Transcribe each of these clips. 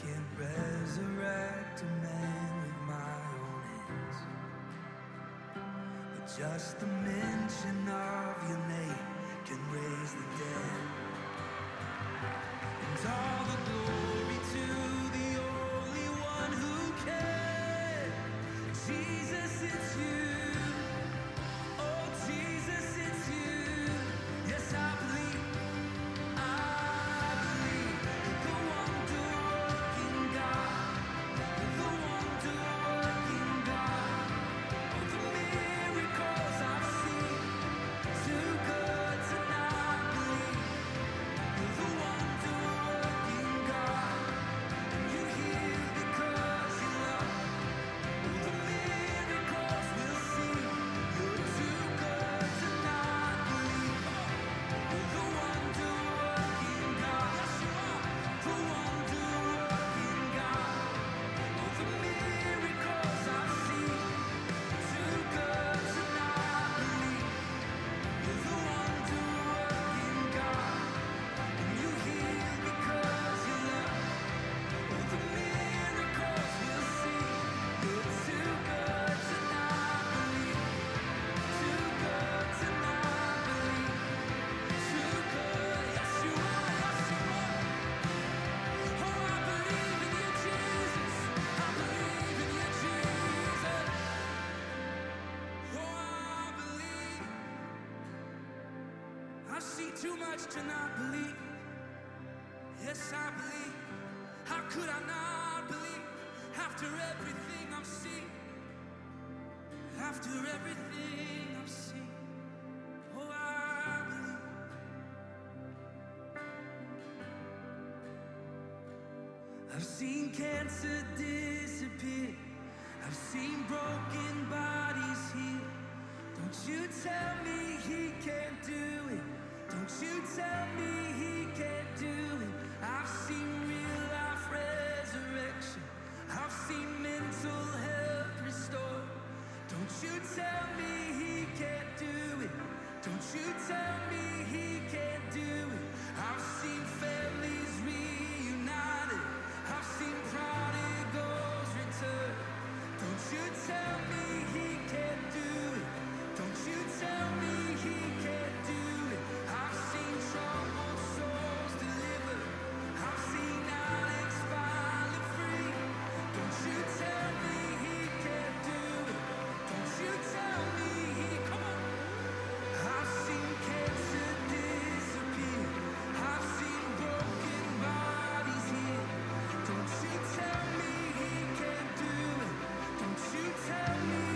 can't resurrect a man with my own hands, but just the mention of your name can raise the dead. And all the glory to the only one who can. Jesus, it's you. Oh, Jesus, it's you. Yes, I believe. I believe the wonder-working God, the wonder-working God. The miracles I've seen, too good to not believe. The wonder-working God, you heal because you love. The miracles we'll see, you're too good to not believe. The wonder-working God, yes you are. The wonder-working God, the miracles I've seen, too good to not believe. You're the wonder-working God, and you heal because you love. The miracles we'll see, you're too good to not believe. Too good to not believe. Too good, yes you are, yes you are. Oh, I believe in you, Jesus. I believe in you, Jesus. Oh, I believe. I've seen too much to not believe. Yes, I believe. How could I not believe after everything I've seen? After everything I've seen. Oh, I believe. I've seen cancer disappear. I've seen broken bodies heal. Don't you tell me he can't do it. Don't you tell me he can't do it. I've seen real life resurrection. I've seen mental health restored. Don't you tell me he can't do it. Don't you tell me he can't do it. I've seen families reunited. I've seen prodigals return. Don't you tell me he can't do it. Don't you tell me he can't do it. I've seen troubled souls delivered. I've seen addicts finally free. Don't you tell me he can't do it. Don't you tell me he, come on. I've seen cancer disappear. I've seen broken bodies healed. Don't you tell me he can't do it. Don't you tell me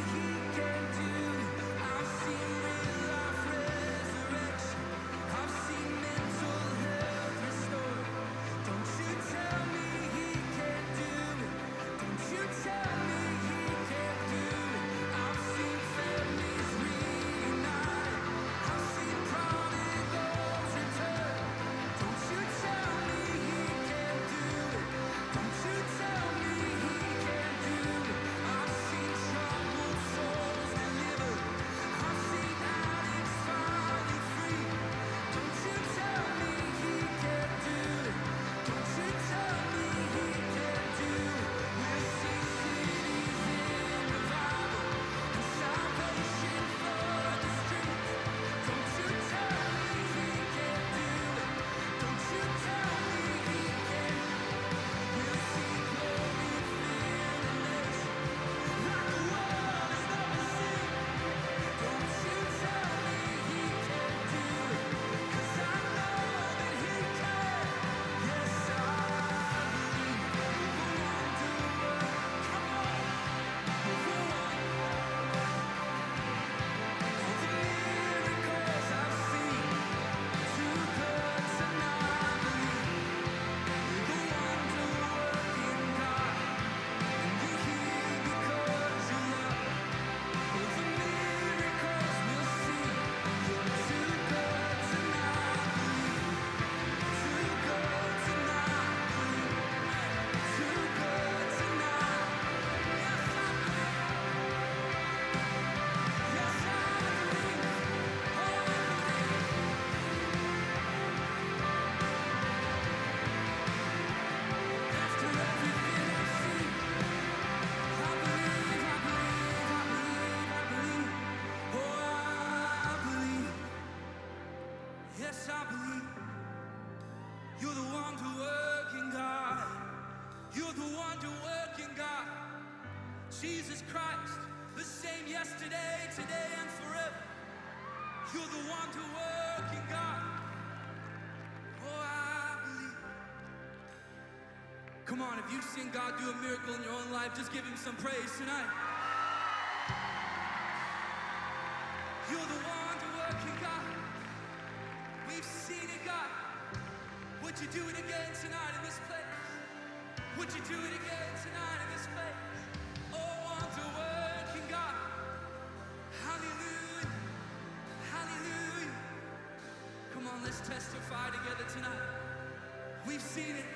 Yes, I believe you're the wonder-working God. You're the wonder-working God. Jesus Christ, the same yesterday, today, and forever. You're the wonder-working God. Oh, I believe. Come on, if you've seen God do a miracle in your own life, just give him some praise tonight. You're the wonder-working God. We've seen it, God. Would you do it again tonight in this place? Would you do it again tonight in this place? Oh, wonder-working God. Hallelujah. Hallelujah. Come on, let's testify together tonight. We've seen it.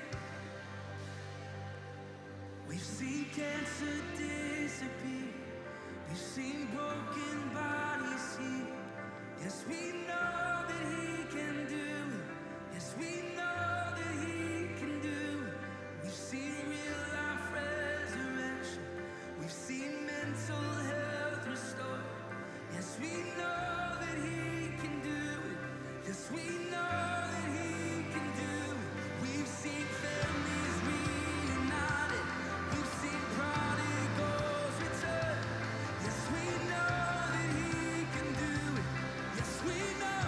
We've seen cancer disappear. We've seen broken bodies healed. Yes, we know that he can do it. Yes, we know that he can do it. We've seen real life resurrection. We've seen mental health restored. Yes, we know that he can do it. Yes, we know that he can do it. We've seen families reunited. We've seen prodigals return. Yes, we know that he can do it. Yes, we know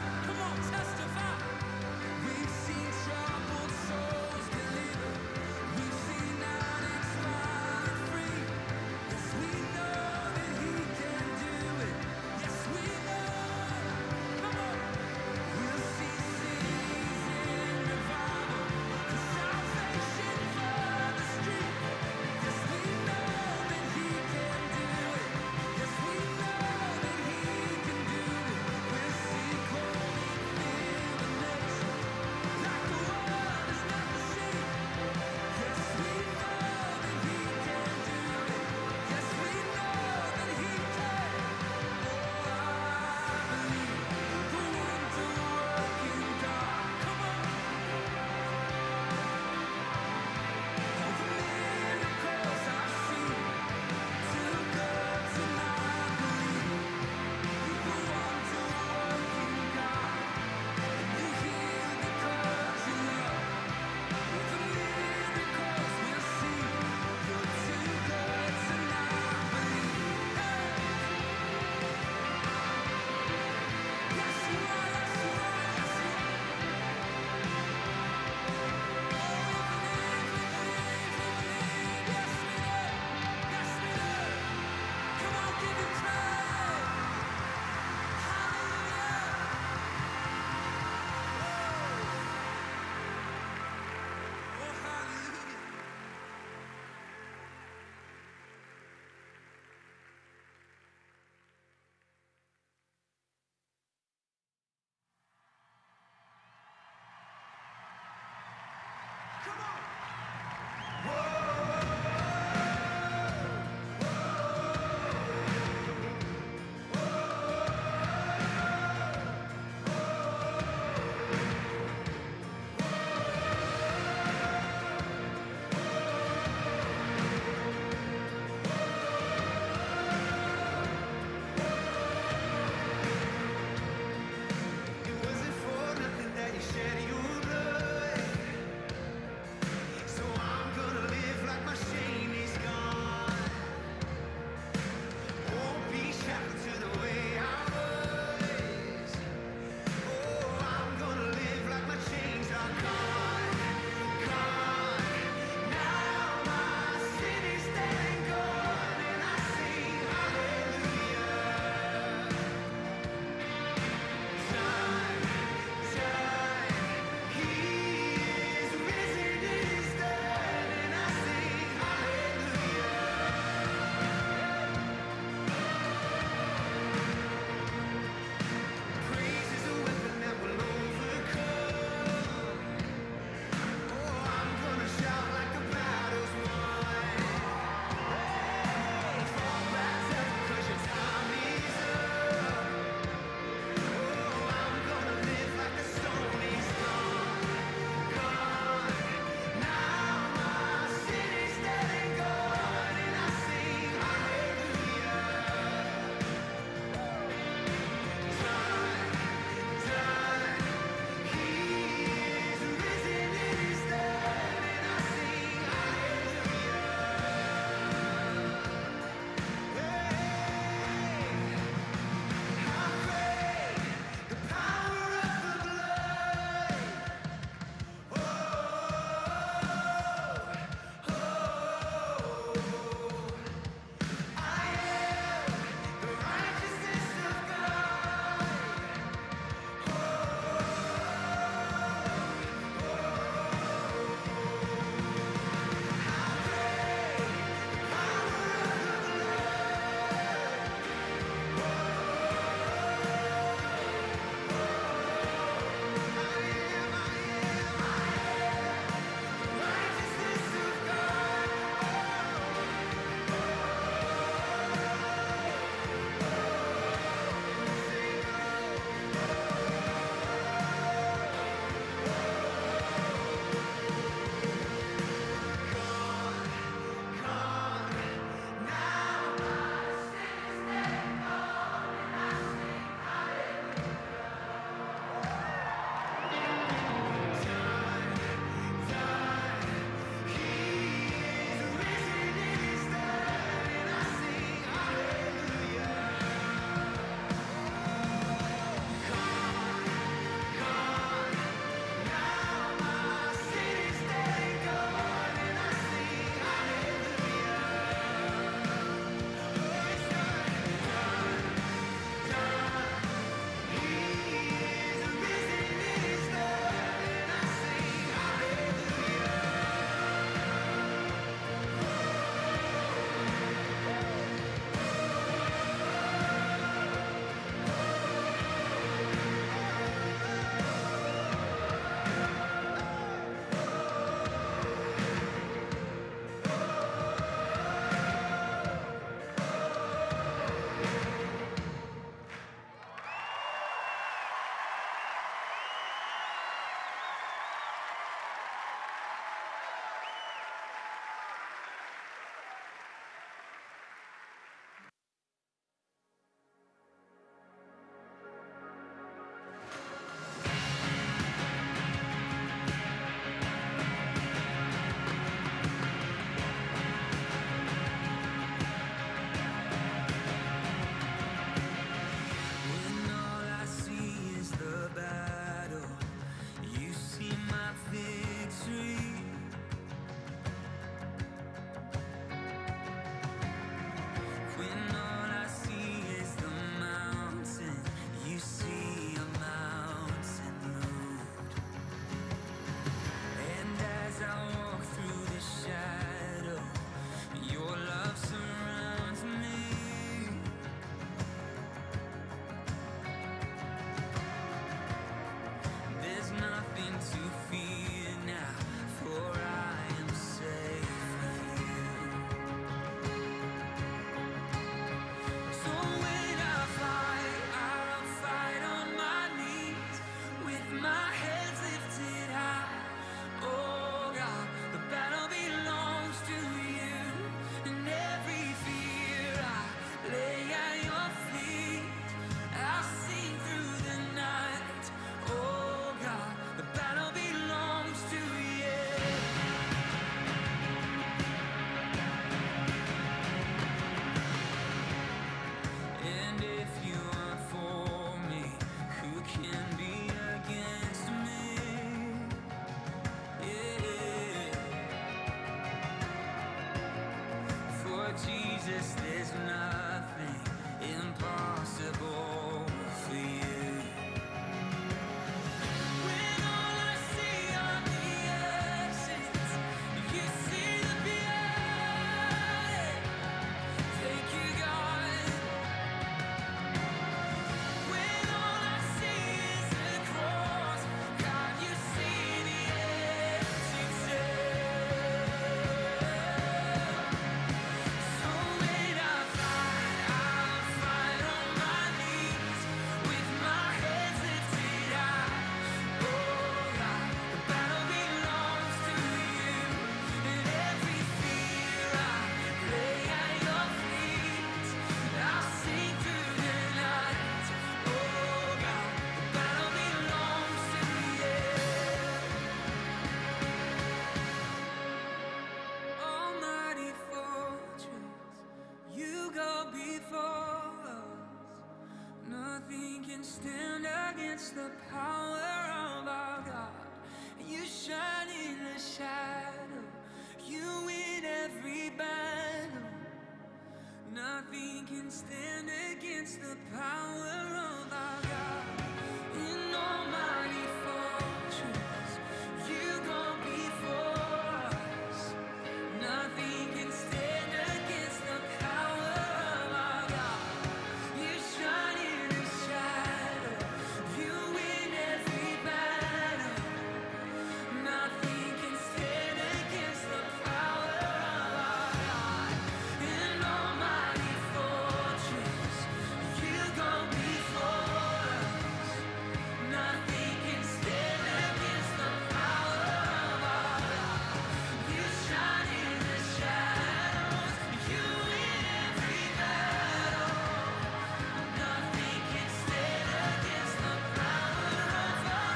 stand against the power of our God. In almighty fortress, you go before us. Nothing can stand against the power of our God. You shine in the shadow, you win every battle. Nothing can stand against the power of our God. In almighty fortress, you go before us. Nothing can stand against the power of our God. You shine in the shadows, you win every battle. Nothing can stand against the power of our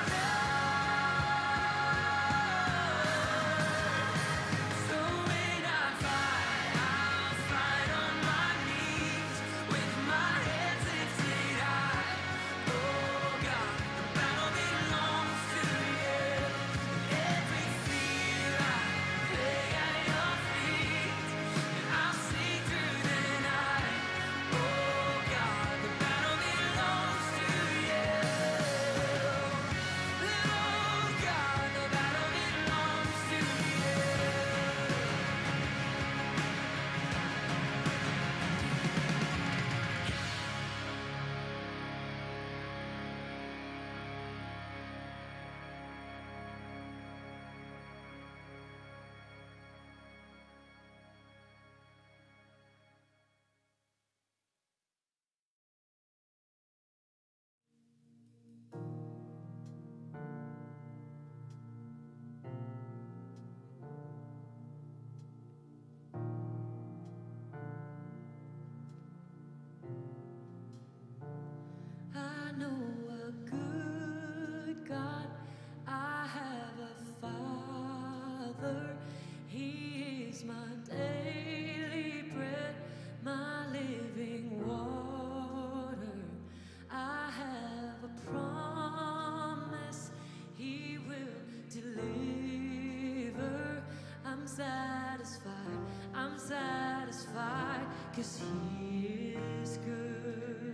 God. So when I fight, I'll fight on my knees with my hands lifted high. Oh God, the battle belongs to you. Every fear I lay at your feet, and I'll sing through the night. Oh God, the battle belongs to you. Oh God, the battle belongs to you. I know a good God. I have a Father. He is my daily bread, my living water. I have a promise He will deliver. I'm satisfied, 'cause He is good.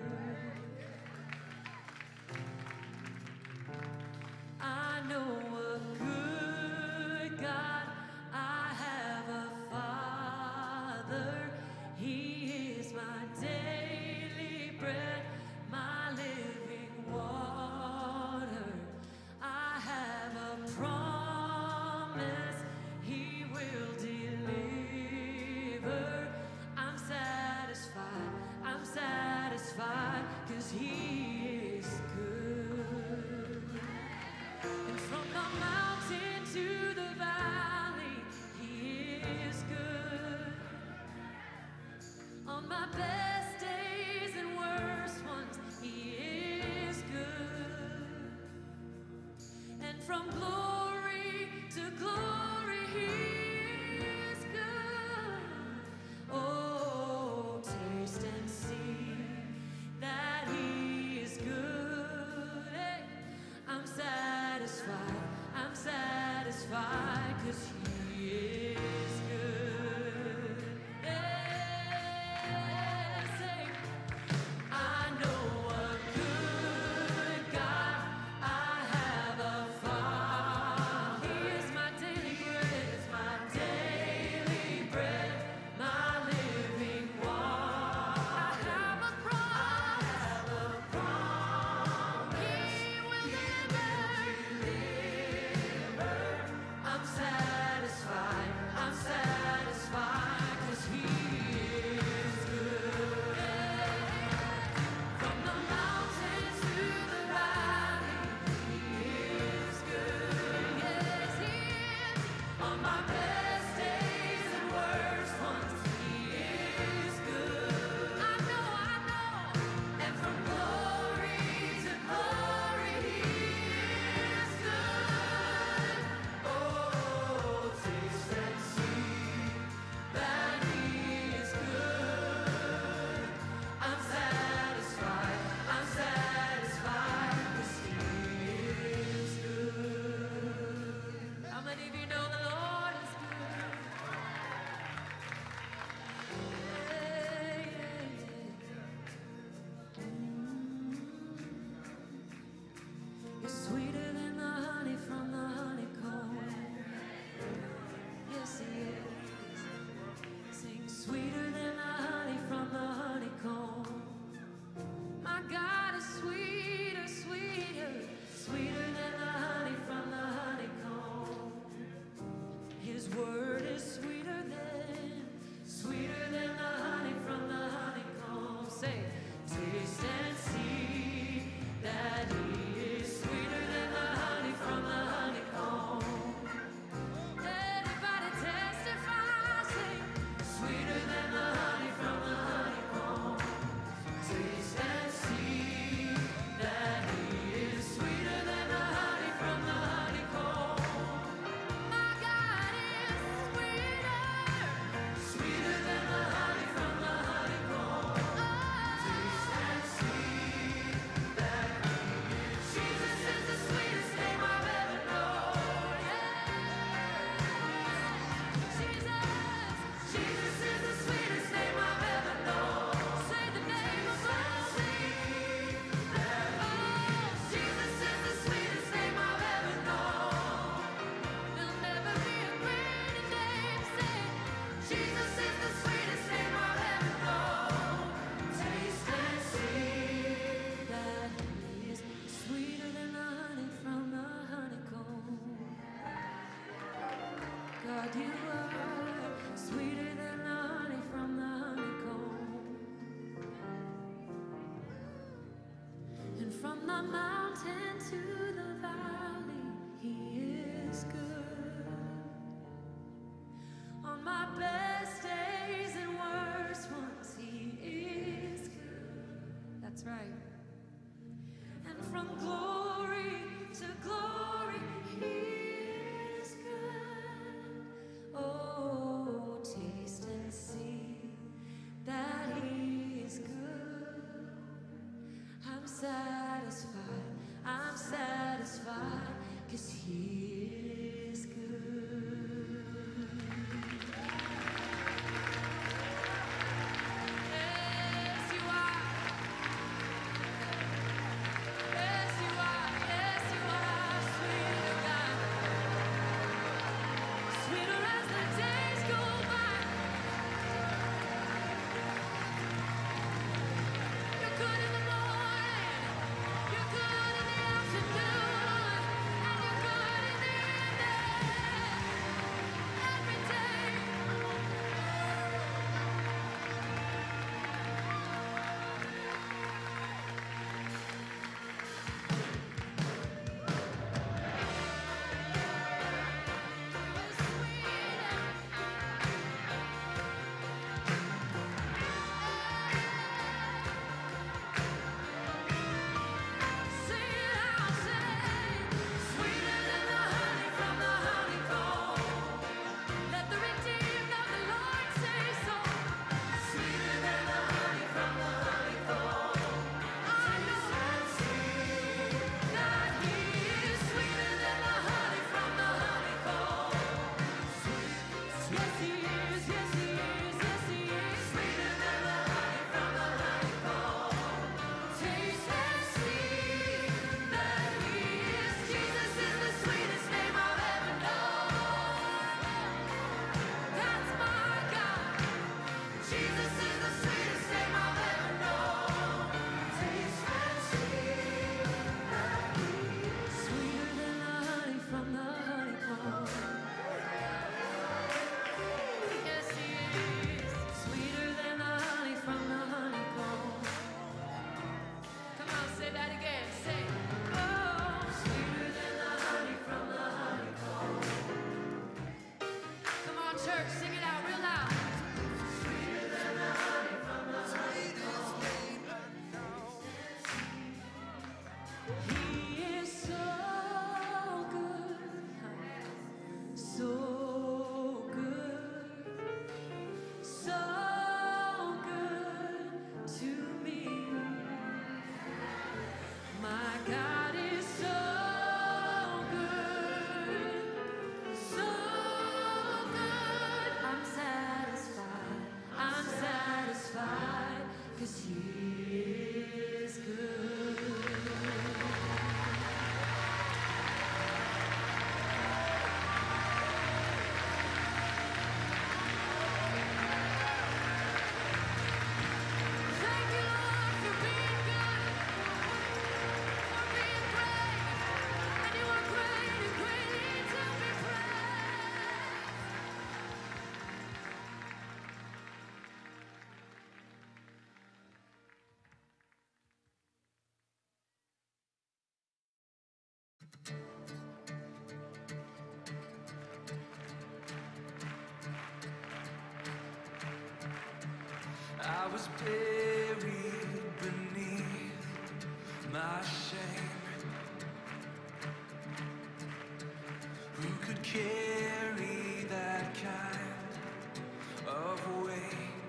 I know a good God. I have a Father. He is my daily bread, my living water. I have a promise He will deliver. I'm satisfied, 'cause He is good. And from the mountain to the valley, He is good. On my best days and worst ones, He is good. And from glory to glory, He is good. Oh, taste and see that He is good. Hey, I'm satisfied, 'cause He is good. Yeah, say, I know a good God. I have a Father. you are sweeter than the honey from the honeycomb. And from the mountain to the valley, He is good. On my best days and worst ones, He is good. That's right. And from glory to glory, He is good. Oh, taste and see that He is good. I'm satisfied, 'cause He is good. Yes, you are. Yes, you are. Yes, you are. Sweeter God. Sweeter as the days go by. You're good in the morning. You're good in the afternoon. And you're good in the evening. Every day. Sweeter than the honey from the honeycomb. Let the redeemed of the Lord say so. Sweeter than the honey from the honeycomb. I know that He is sweeter than the honey from the honeycomb. Yes, He is. Yes, He is. Yes, He is. Sweeter than the honey from the honeycomb. Taste and see that He is. Jesus is the sweetest name I've ever known. That's my God. Jesus is the sweetest name I've ever known. Taste and see that He is sweeter than the honey from the honeycomb. Yes, He is sweeter than the honey from the honeycomb. Come on, say that again. Say, oh, sweeter than the honey from the honeycomb. Come on, church, sing it out real loud. Sweeter than the honey from the honeycomb. He is so good, so good, so good to me. My God is so good, so good. I'm satisfied, 'cause He is good. Thank you, Lord, for being good, for being great, and You are great and greatly to be praised. I was buried beneath my shame. Who could carry that kind of weight?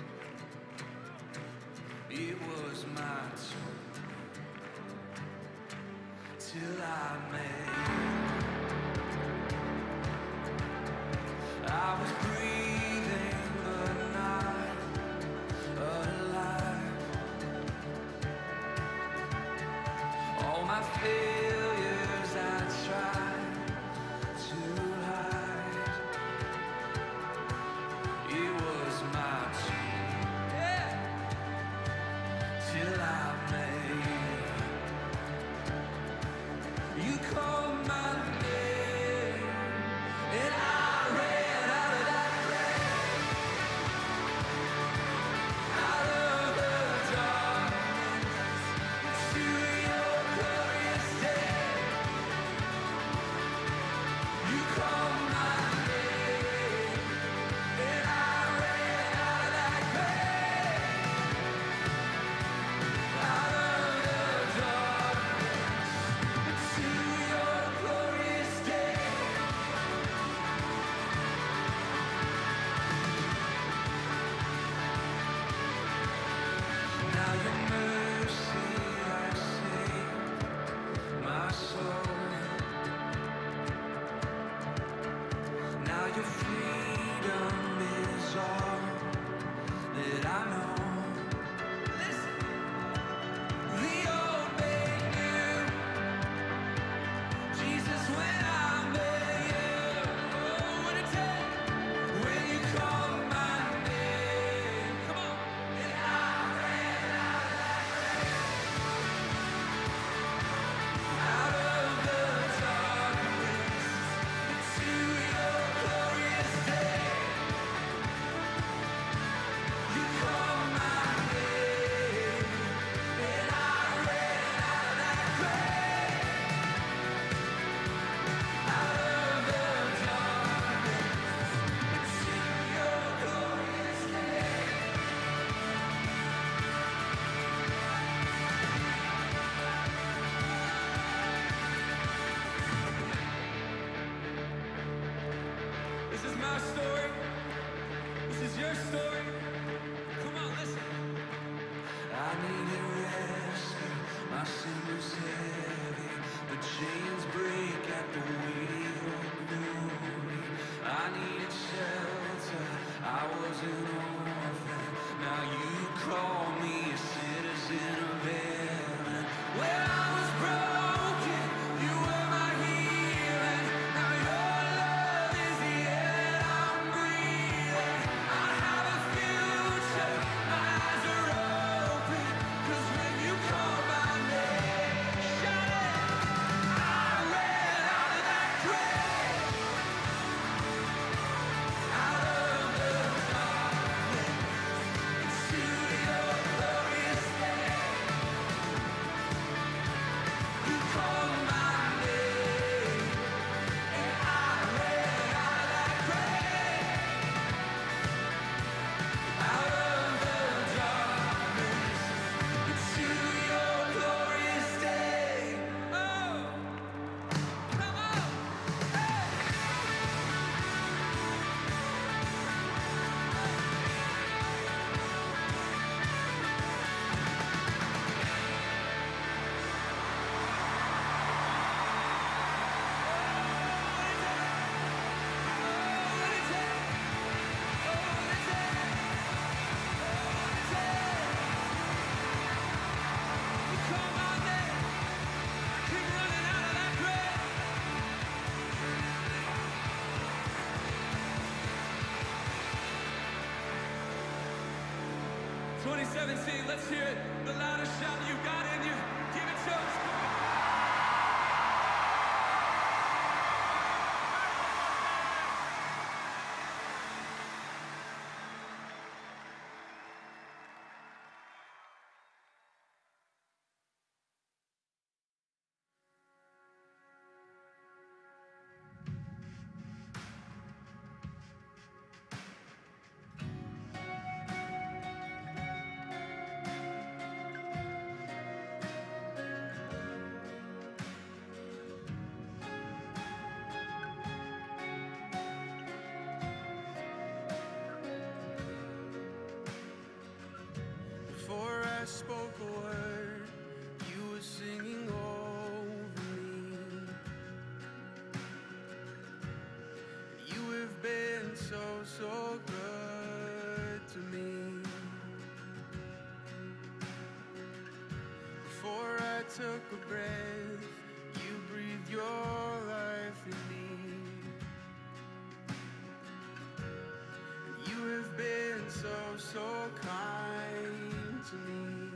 It was my turn till I made. I was breathing but not alive. All my failures I tried to hide. It was my turn till I made. You called my name and I ran. 2017. Let's hear it. The loudest shout you got in you. Give it to us. Before I spoke a word, you were singing over me. You have been so, so good to me. Before I took a breath, you breathed your life in me. And you have been so, so kind to me.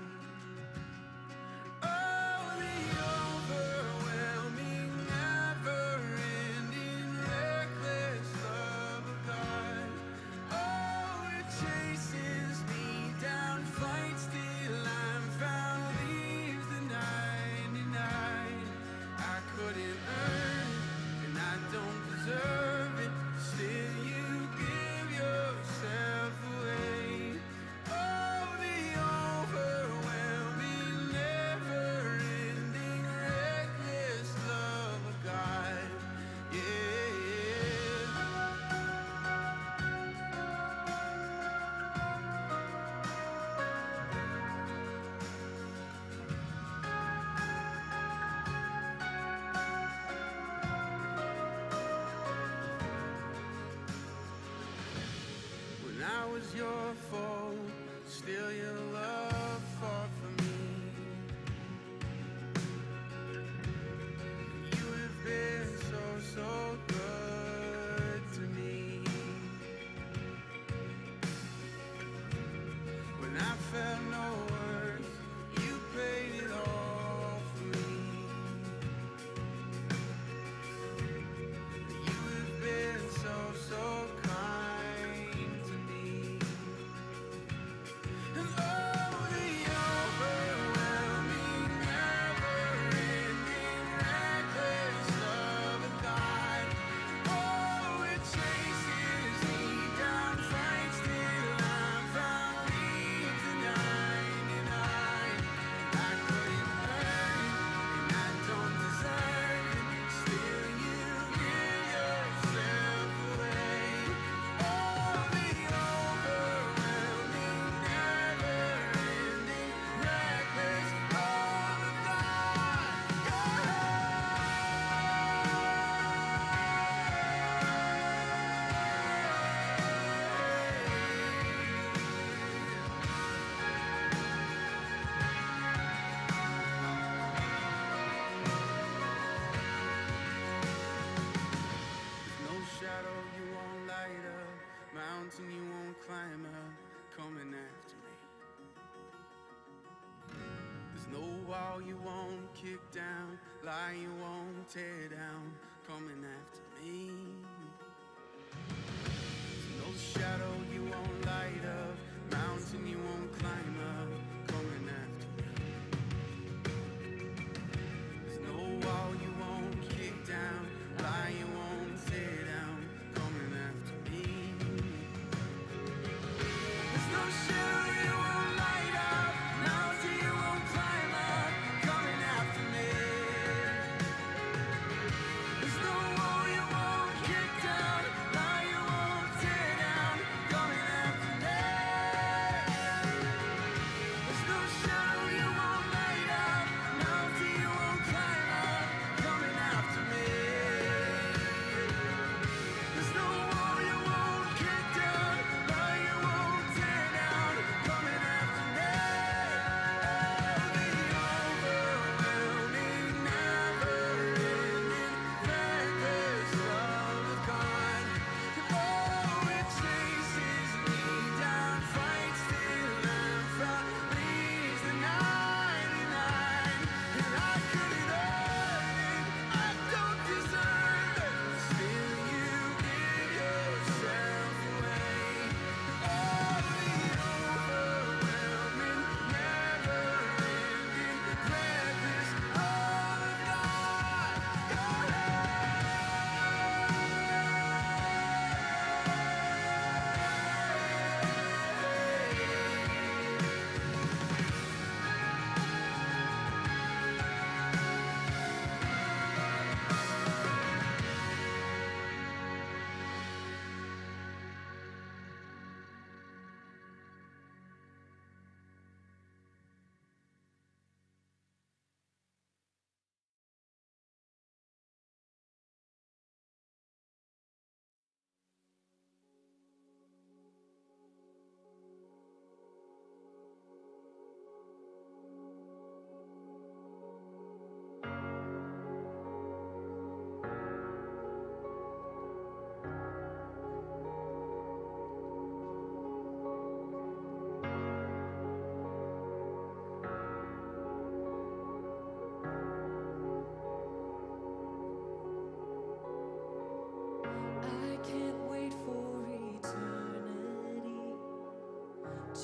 Oh, the overwhelming, never-ending, reckless love of God. Oh, it chases me down, fights till I'm found, leaves the 99. I couldn't earn it, and I don't deserve it. Still, you give yourself away. Oh, the overwhelming, never-ending, reckless love of God. Yeah. When I was your foe, still your love fought for me. You have been so, so good to me. When I felt no worth, you paid it all for me. You have been so, so kind to me. And oh, the overwhelming, never-ending, reckless love of God. Oh, it chases me down, fights till I'm found, leaves the 99. I couldn't earn it, and I don't deserve it. Still, you give yourself away. Oh, the overwhelming, never-ending, reckless love of God. No shadow you won't light up, mountain you won't climb up, coming after me. There's no wall you won't kick down, lie you won't tear down, coming after me. There's no shadow you won't light up, mountain you won't climb up, coming after me. There's no wall you won't kick down, lie you won't tear down, coming after me. There's no shadow you won't light up, mountain you won't climb up, coming after me. There's no wall you won't kick down, lie you won't tear down, coming after me.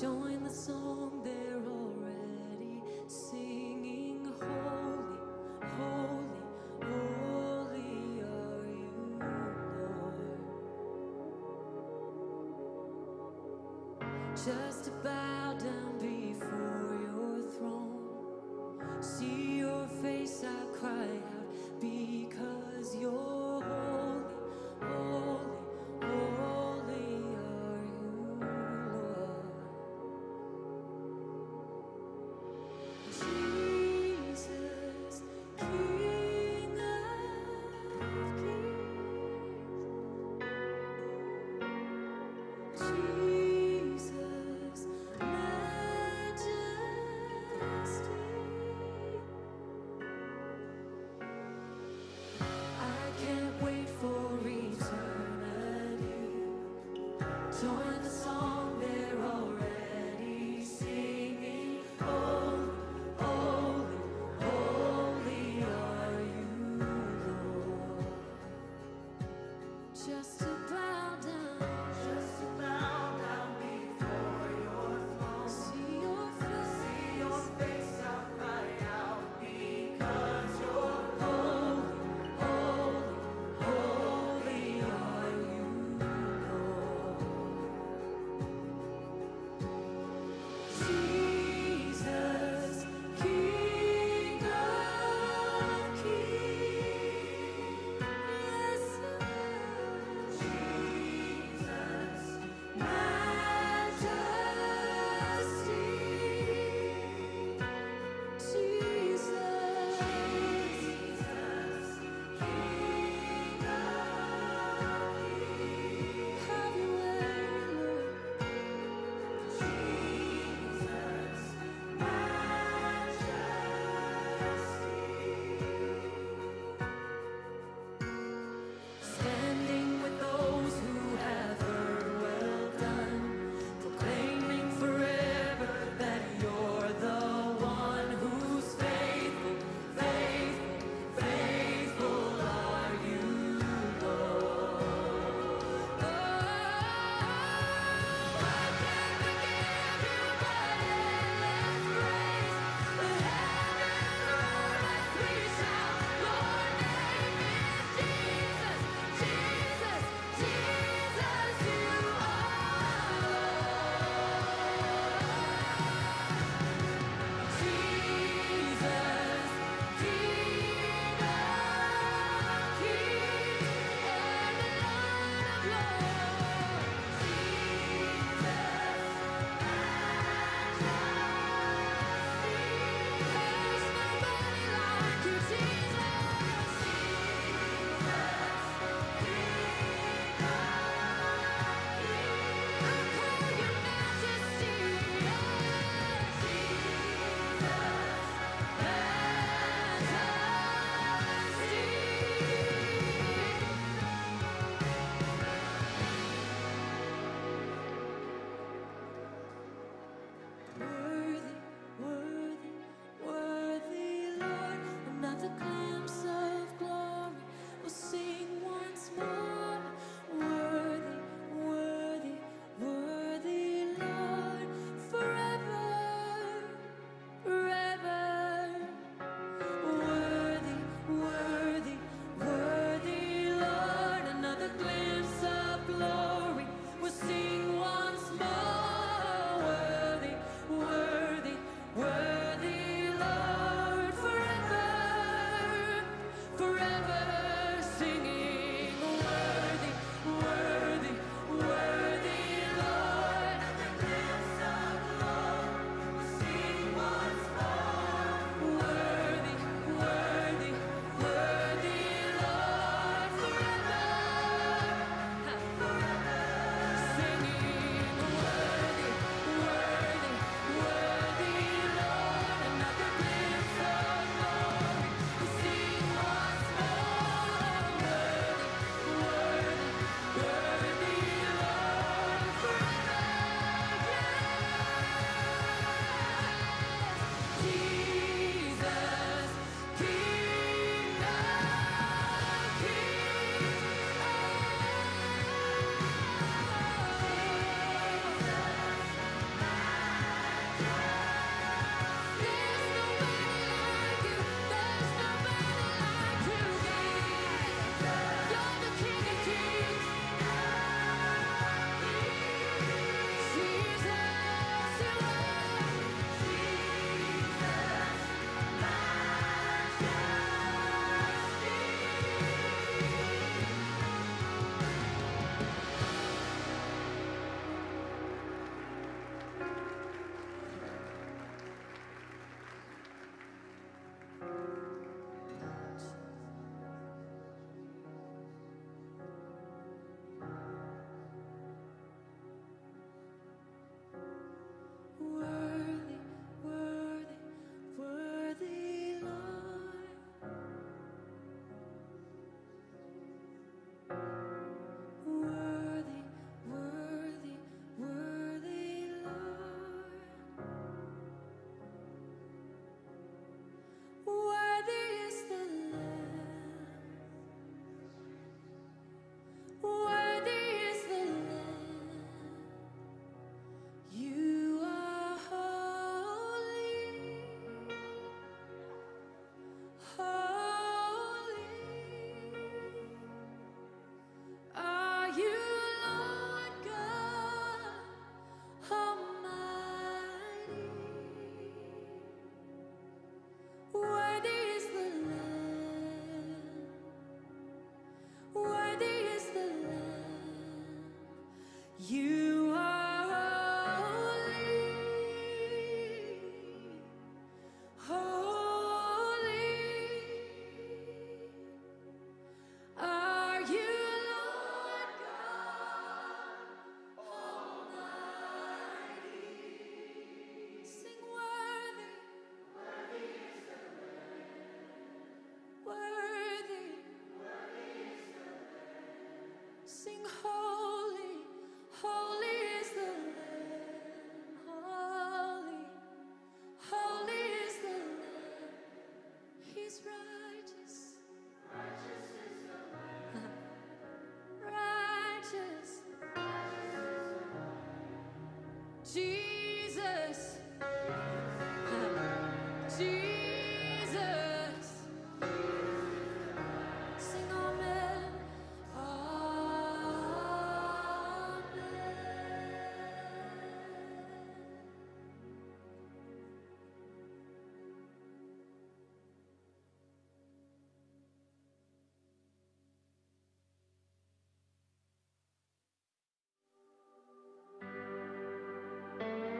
Join the song they're already singing. Holy, holy, holy are you, Lord. Just to bow down before your throne, see your face, I cry out, because you're holy, holy, holy are you, Lord. Jesus, King of Kings, Jesus, Master. Sing holy, holy is the Lamb. Holy, holy is the Lamb. He's righteous. Righteous is the Lamb. Righteous. Jesus. Jesus. Sing amen. Amen.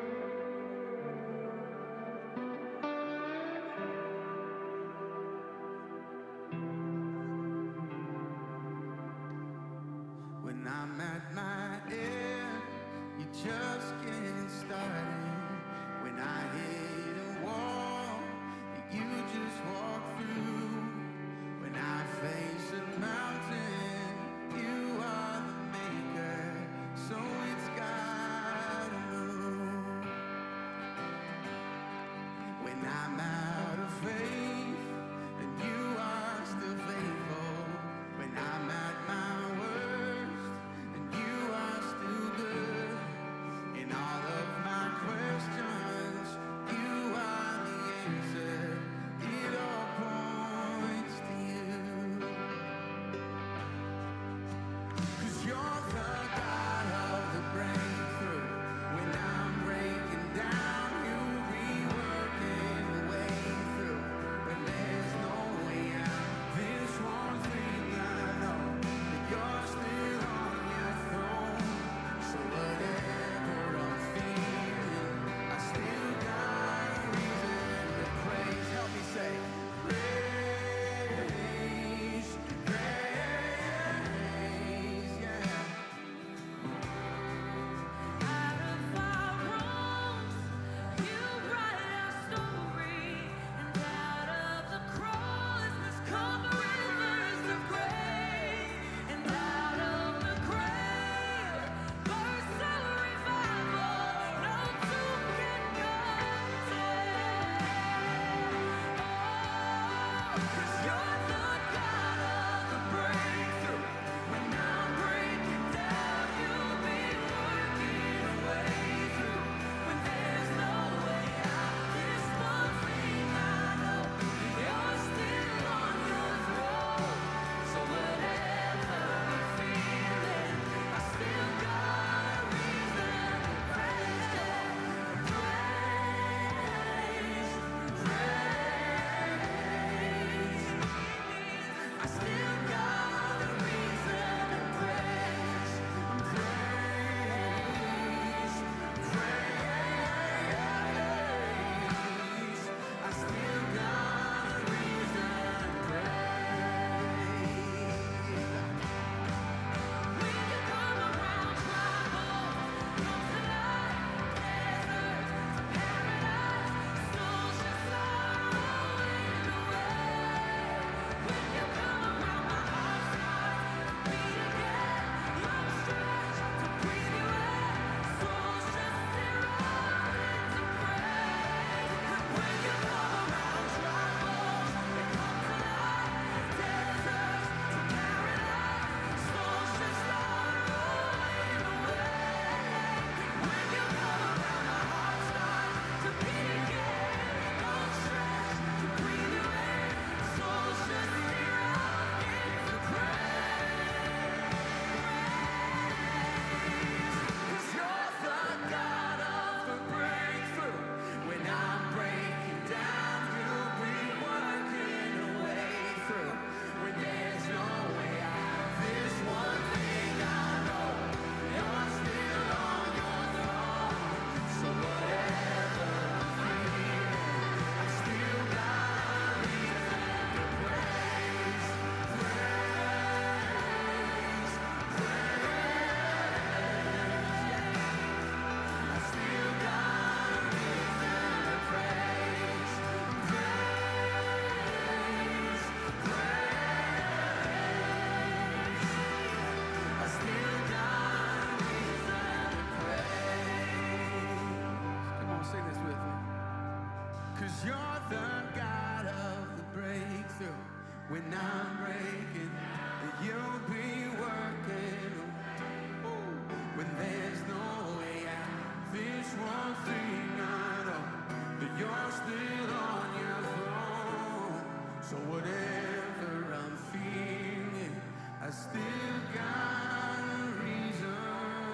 you're the God of the breakthrough. When I'm breaking, you'll be working. When there's no way out, this one thing I know, that you're still on your throne. So whatever I'm feeling, I still got a reason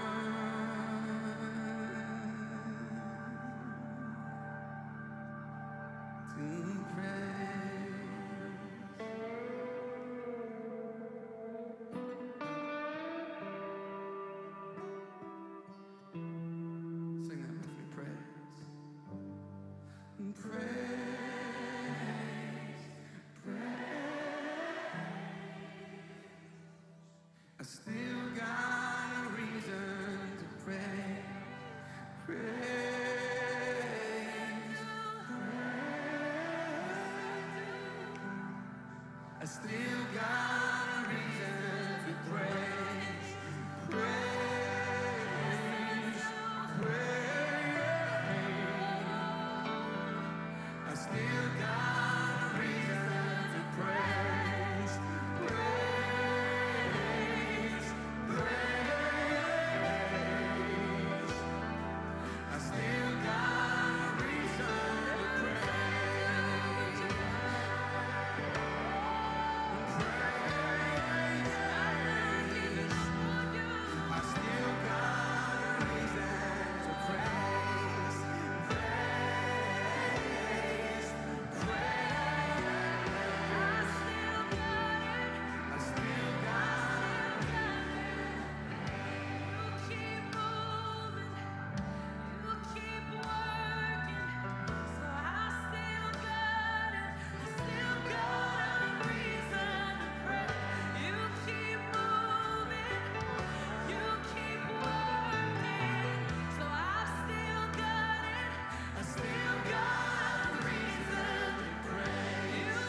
to pray. Sing that with me, praise. I still got a reason to pray. I still got a reason to praise. I still got a reason to praise. I still got a reason to praise. I still got a reason to praise. I still got I still got a reason to praise.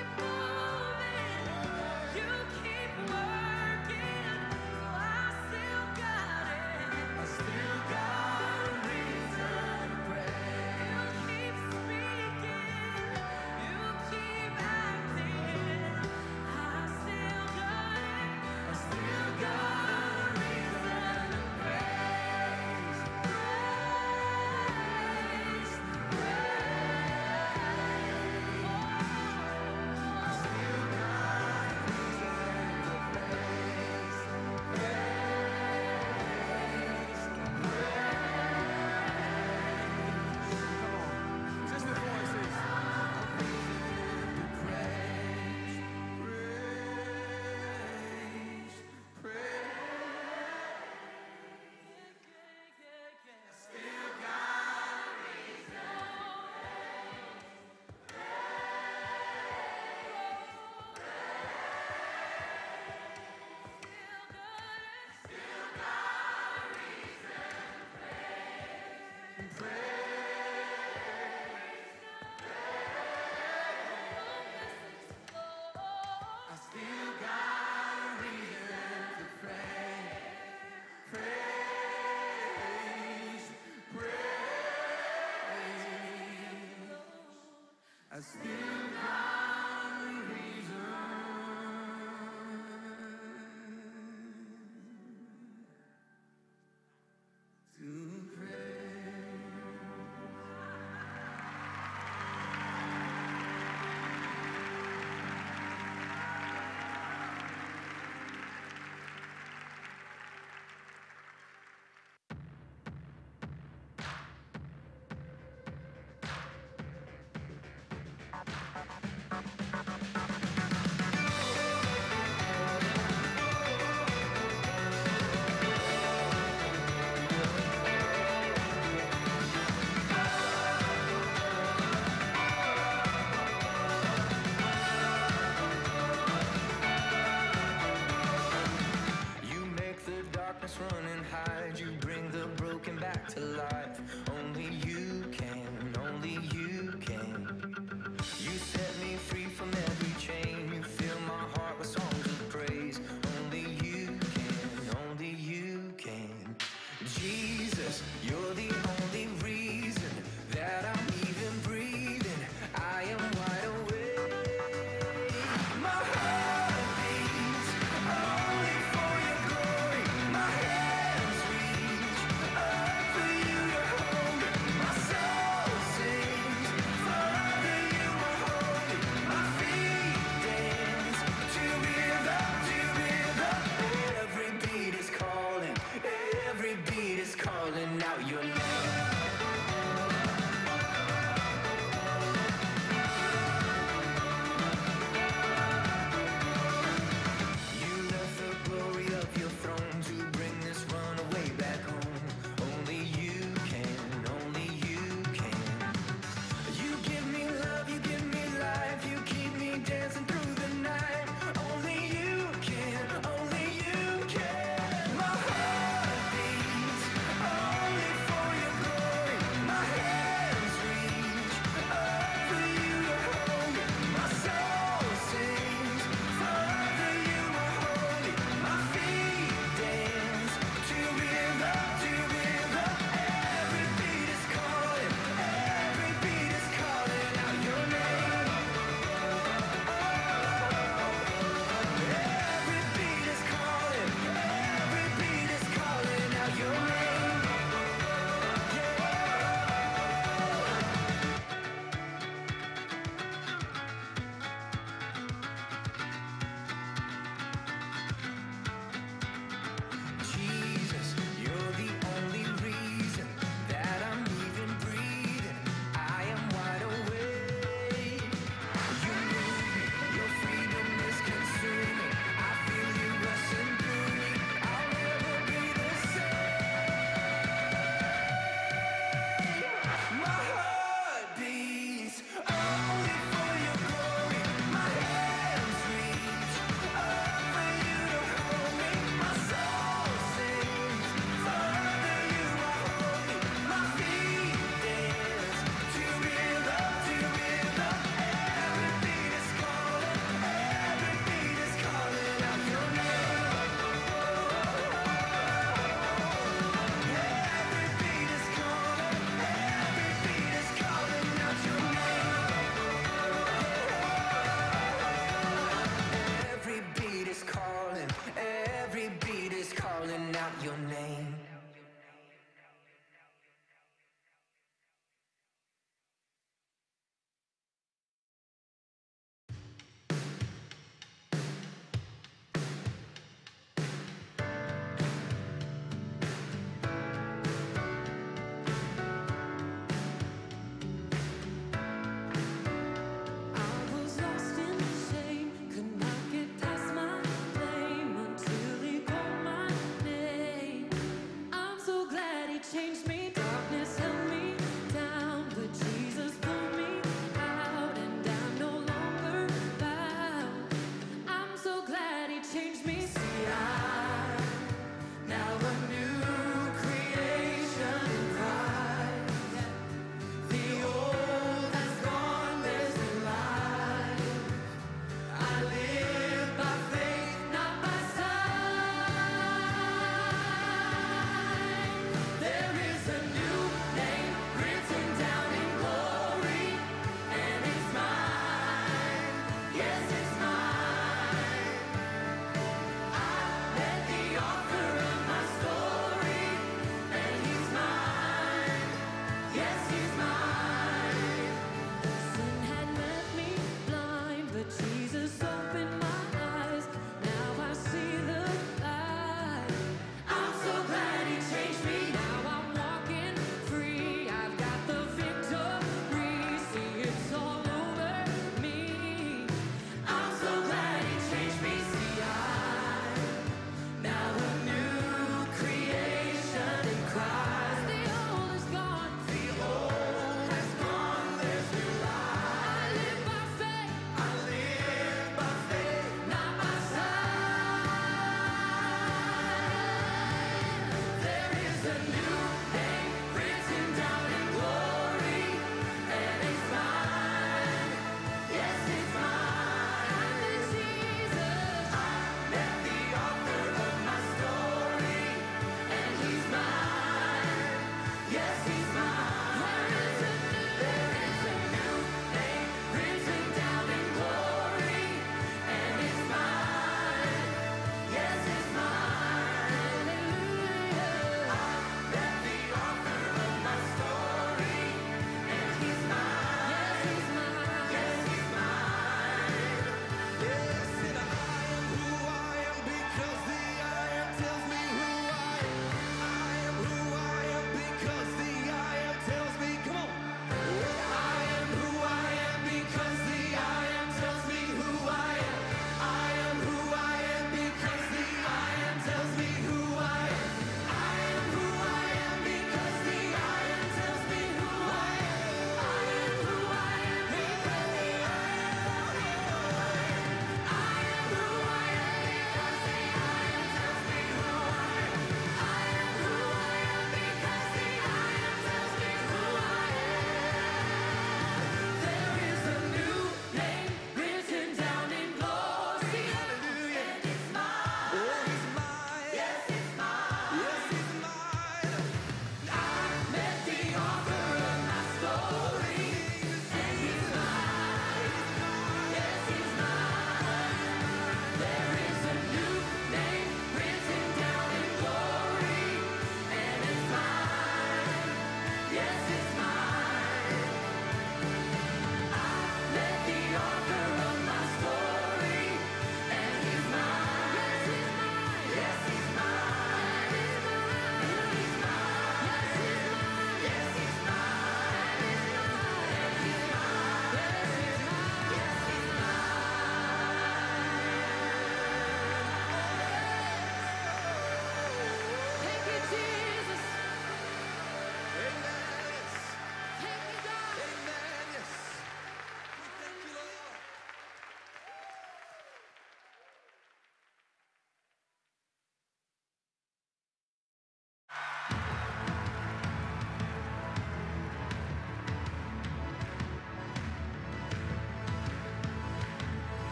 I still got a reason to praise. I still got a reason to praise. I still got a reason to praise. Just the voices. Praise, praise, praise. Still got a I still got a reason to praise, praise. I still got a reason to praise. You make the darkness run and hide. You bring the broken back to life. Only you can, only you can. You set me free from every chain. You fill my heart with songs of praise. Only you can, only you can. Jesus, you're the only reason that I'm even breathing.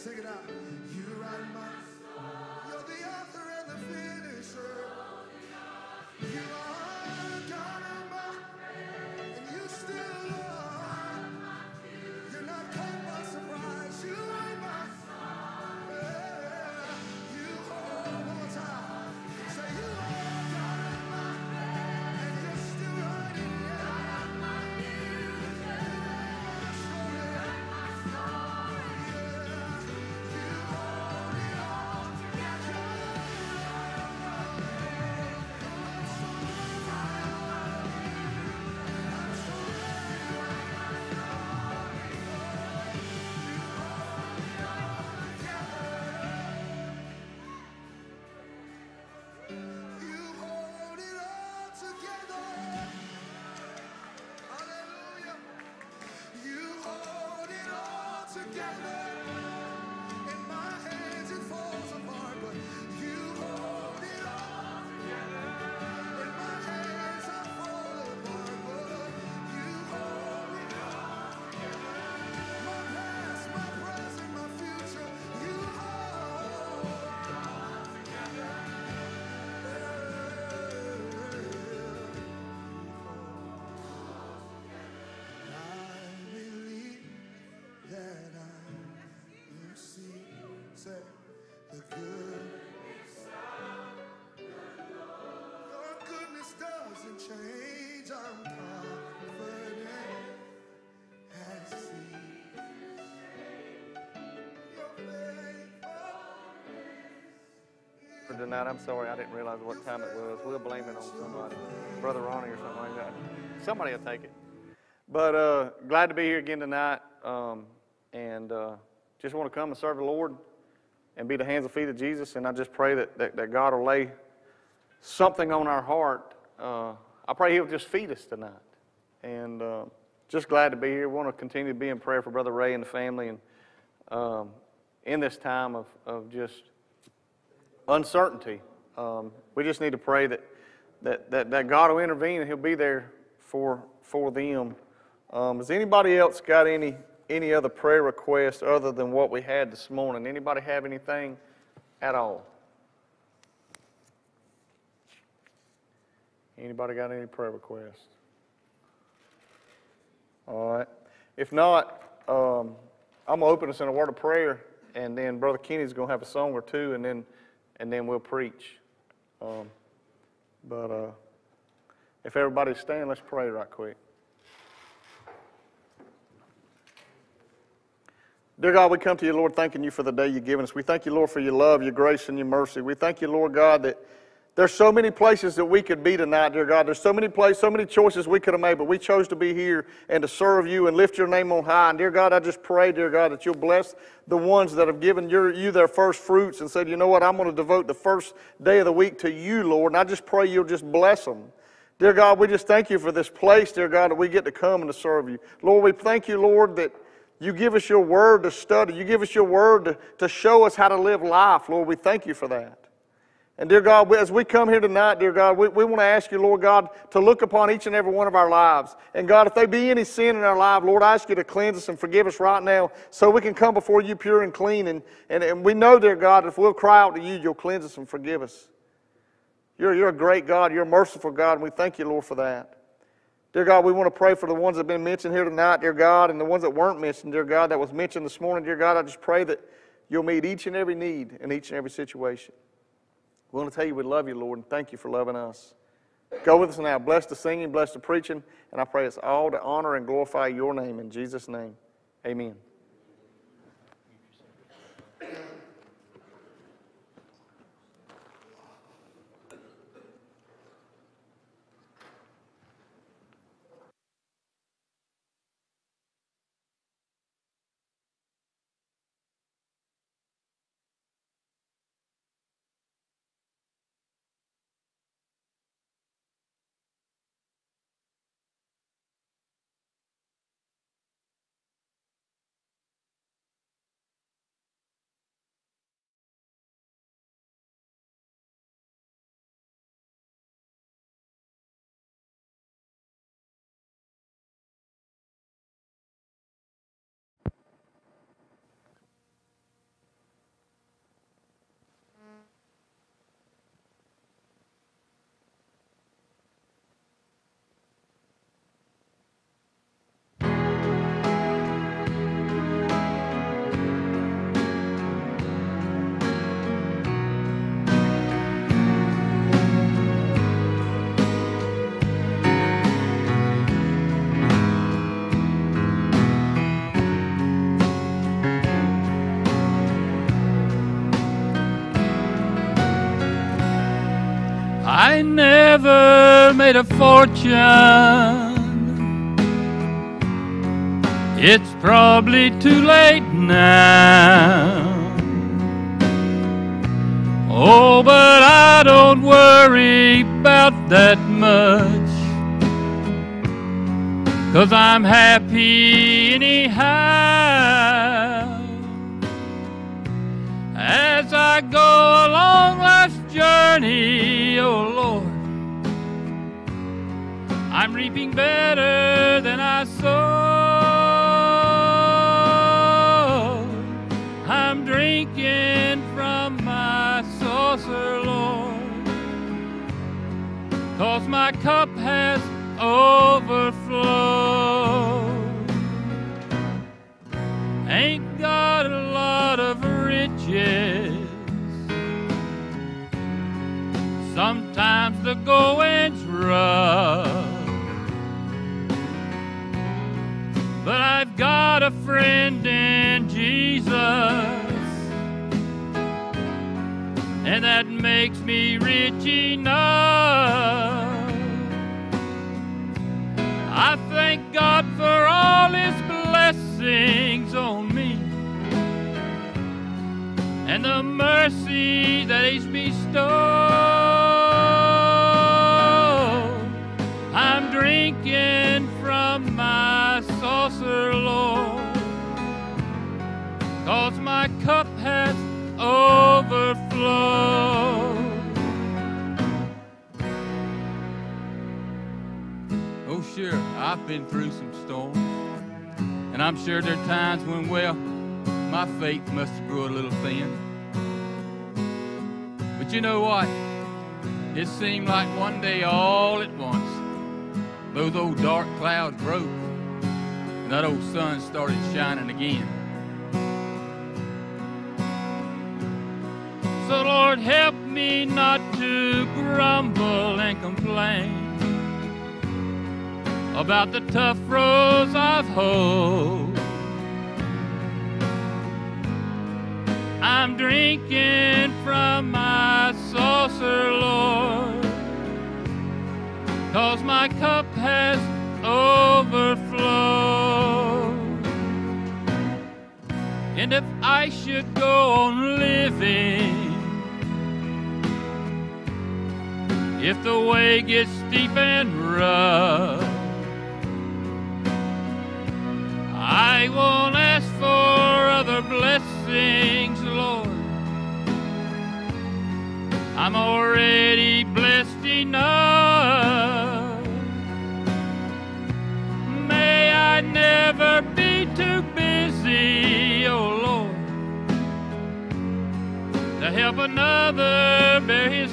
Sing it out. You write my story. You're the author and the finisher. You are God of my, and you still are. You're not caught by surprise. You write my story. You hold one more time. Say you are God of my, and you're still writing. The goodness of the Lord. Your goodness doesn't change. I'm confident as see your faithfulness. For tonight, I'm sorry, I didn't realize what time it was. We'll blame it on somebody, Brother Ronnie or something like that. Somebody will take it. But glad to be here again tonight, and just want to come and serve the Lord and be the hands and feet of Jesus. And I just pray that God will lay something on our heart. I pray He'll just feed us tonight. And just glad to be here. Want to continue to be in prayer for Brother Ray and the family, and in this time of just uncertainty. We just need to pray that God will intervene and He'll be there for them. Has anybody else got any other prayer requests other than what we had this morning? Anybody have anything at all? Anybody got any prayer requests? All right. If not, I'm going to open us in a word of prayer, and then Brother Kenny's going to have a song or two, and then we'll preach. If everybody's staying, let's pray right quick. Dear God, we come to you, Lord, thanking you for the day you've given us. We thank you, Lord, for your love, your grace, and your mercy. We thank you, Lord God, that there's so many places that we could be tonight, dear God. There's so many places, so many choices we could have made, but we chose to be here and to serve you and lift your name on high. And dear God, I just pray, dear God, that you'll bless the ones that have given you their first fruits and said, you know what, I'm going to devote the first day of the week to you, Lord. And I just pray you'll just bless them. Dear God, we just thank you for this place, dear God, that we get to come and to serve you. Lord, we thank you, Lord, that you give us your word to study. You give us your word to show us how to live life. Lord, we thank you for that. And dear God, as we come here tonight, dear God, we want to ask you, Lord God, to look upon each and every one of our lives. And God, if there be any sin in our life, Lord, I ask you to cleanse us and forgive us right now so we can come before you pure and clean. And we know, dear God, if we'll cry out to you, you'll cleanse us and forgive us. You're a great God. You're a merciful God, and we thank you, Lord, for that. Dear God, we want to pray for the ones that have been mentioned here tonight, dear God, and the ones that weren't mentioned, dear God, that was mentioned this morning. Dear God, I just pray that you'll meet each and every need in each and every situation. We want to tell you we love you, Lord, and thank you for loving us. Go with us now. Bless the singing, bless the preaching, and I pray it's all to honor and glorify your name. In Jesus' name, amen. I never made a fortune. It's probably too late now. Oh, but I don't worry about that much, 'cause I'm happy anyhow. As I go along life's journey, oh Lord, I'm reaping better than I sowed. I'm drinking from my saucer, Lord, 'cause my cup has overflowed. Ain't got a lot of riches. Sometimes the going's rough, but I've got a friend in Jesus, and that makes me rich enough. I thank God for all His blessings on me, and the mercy that He's bestowed. I'm drinking from my saucer, Lord, 'cause my cup has overflowed. Oh sure, I've been through some storms, and I'm sure there are times when, well, my faith must have grew a little thin. But you know what? It seemed like one day all at once, those old dark clouds broke, and that old sun started shining again. So Lord, help me not to grumble and complain about the tough roads I've hoed. I'm drinking from my saucer, Lord, 'cause my cup has overflowed. And if I should go on living, if the way gets steep and rough, I won't ask for other blessings, Lord. I'm already blessed enough. May I never be too busy, oh Lord, to help another bear his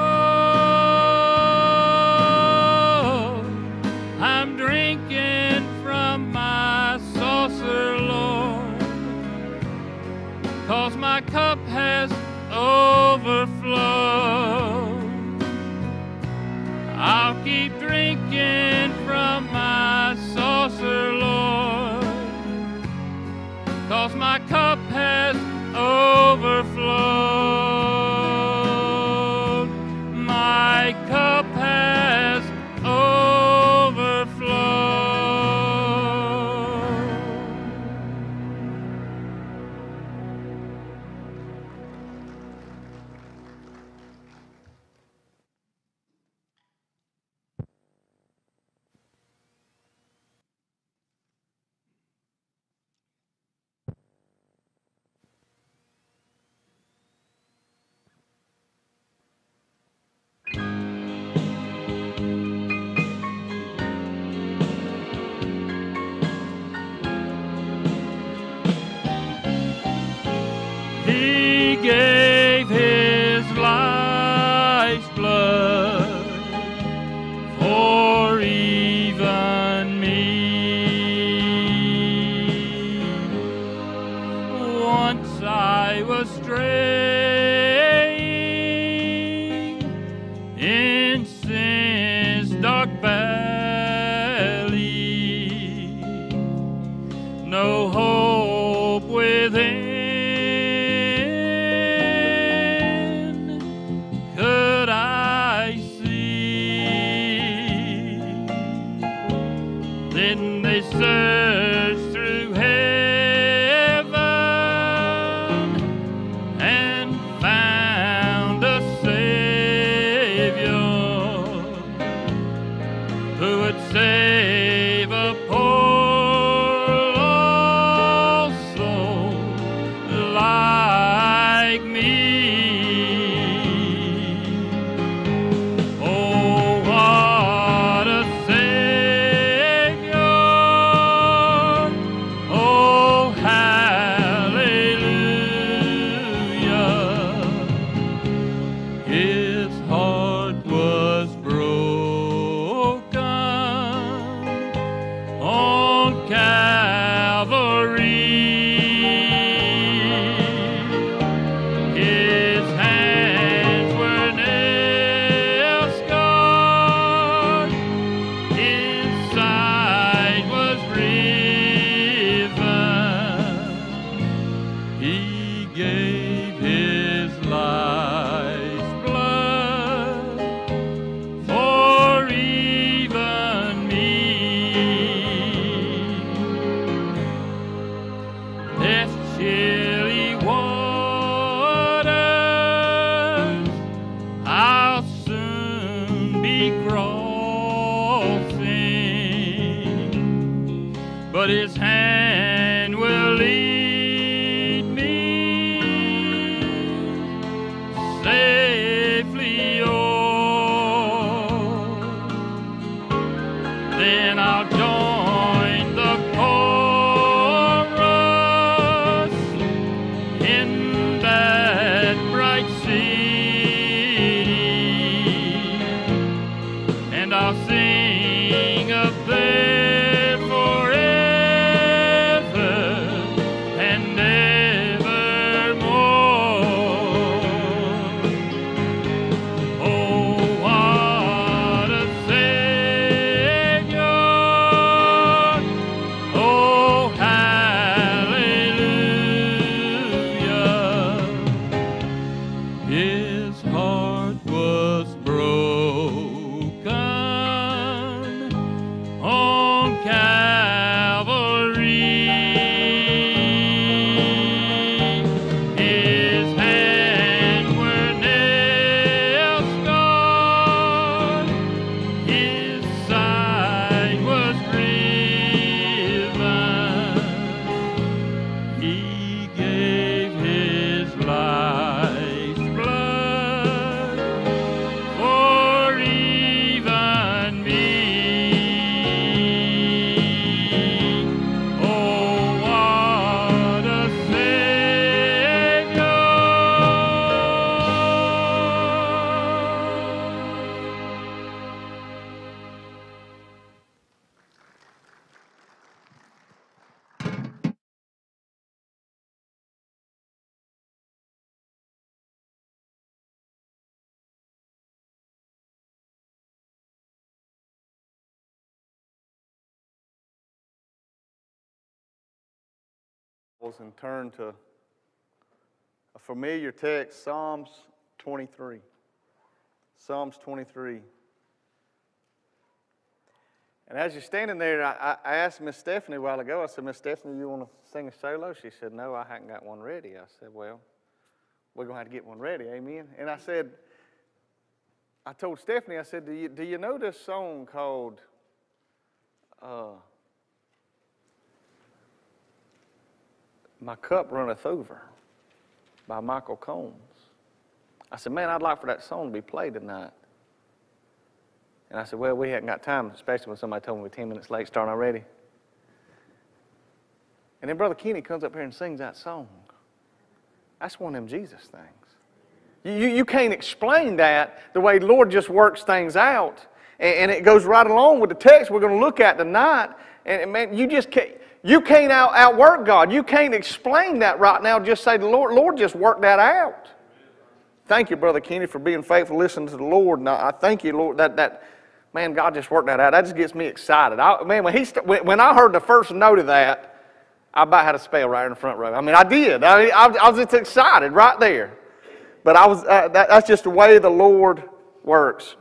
load. I'm drinking from my saucer, Lord, 'cause my cup has overflowed. I'll keep drinking from my saucer, Lord, 'cause my cup has overflowed. My cup has overflowed. He gave his life's blood for even me. Once I was straying in sin's dark valley, no hope within. Could I see lead me safely on. Then I'll join the chorus in that bright city, and I'll sing up there forever and evermore. Oh, what a Savior! Oh, hallelujah! His heart was broken on Calvary. His hands were nail-scarred, his side was riven. He gave his life's blood for even me. Oh, what a Savior! And turn to a familiar text, Psalms 23. Psalms 23. And as you're standing there, I asked Miss Stephanie a while ago, I said, Miss Stephanie, you want to sing a solo? She said, no, I haven't got one ready. I said, well, we're going to have to get one ready, amen? And I said, I told Stephanie, I said, do you know this song called My Cup Runneth Over by Michael Combs? I said, man, I'd like for that song to be played tonight. And I said, well, we hadn't got time, especially when somebody told me we're 10 minutes late starting already. And then Brother Kenny comes up here and sings that song. That's one of them Jesus things. You can't explain that the way the Lord just works things out. And it goes right along with the text we're going to look at tonight. And man, you just can't. You can't outwork God. You can't explain that right now. Just say, the Lord just worked that out. Thank you, Brother Kenny, for being faithful, listening to the Lord. And I thank you, Lord, that man, God just worked that out. That just gets me excited. Man, when I heard the first note of that, I about had a spell right in the front row. I mean, I did. I was just excited right there. But that's just the way the Lord works.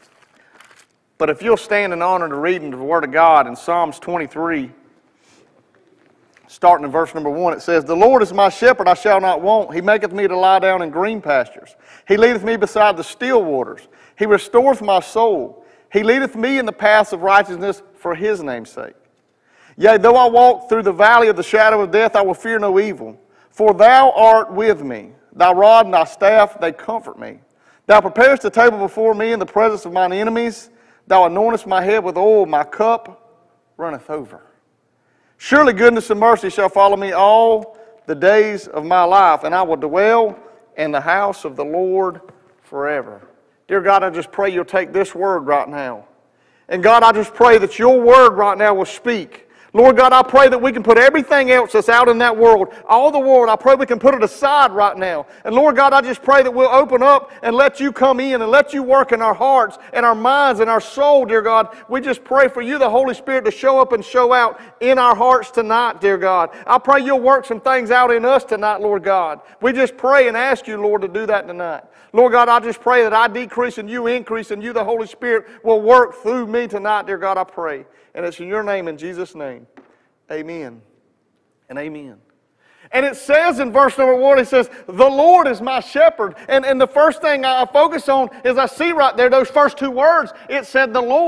But if you'll stand in honor to reading the Word of God in Psalms 23, starting in verse number 1, it says, the Lord is my shepherd, I shall not want. He maketh me to lie down in green pastures. He leadeth me beside the still waters. He restoreth my soul. He leadeth me in the paths of righteousness for His name's sake. Yea, though I walk through the valley of the shadow of death, I will fear no evil. For Thou art with me. Thy rod and Thy staff, they comfort me. Thou preparest a table before me in the presence of mine enemies. Thou anointest my head with oil, my cup runneth over. Surely goodness and mercy shall follow me all the days of my life, and I will dwell in the house of the Lord forever. Dear God, I just pray You'll take this word right now. And God, I just pray that Your word right now will speak. Lord God, I pray that we can put everything else that's out in that world, all the world, I pray we can put it aside right now. And Lord God, I just pray that we'll open up and let You come in and let You work in our hearts and our minds and our soul, dear God. We just pray for You, the Holy Spirit, to show up and show out in our hearts tonight, dear God. I pray You'll work some things out in us tonight, Lord God. We just pray and ask You, Lord, to do that tonight. Lord God, I just pray that I decrease and You increase and You, the Holy Spirit, will work through me tonight, dear God, I pray. And it's in Your name, in Jesus' name. Amen and amen. And it says in verse number 1, it says, the Lord is my shepherd. And the first thing I focus on is I see right there those first two words. It said the Lord.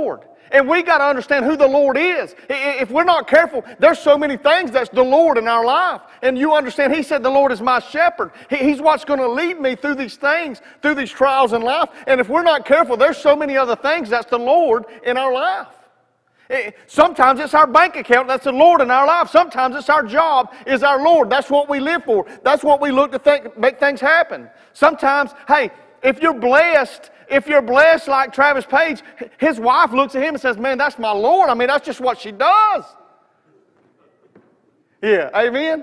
And we got to understand who the Lord is. If we're not careful, there's so many things that's the Lord in our life. And you understand, He said the Lord is my shepherd. He's what's going to lead me through these things, through these trials in life. And if we're not careful, there's so many other things that's the Lord in our life. Sometimes it's our bank account that's the Lord in our life. Sometimes it's our job is our Lord. That's what we live for. That's what we look to make things happen. Sometimes, hey, if you're blessed like Travis Page, his wife looks at him and says, man, that's my Lord. I mean, that's just what she does. Yeah, amen?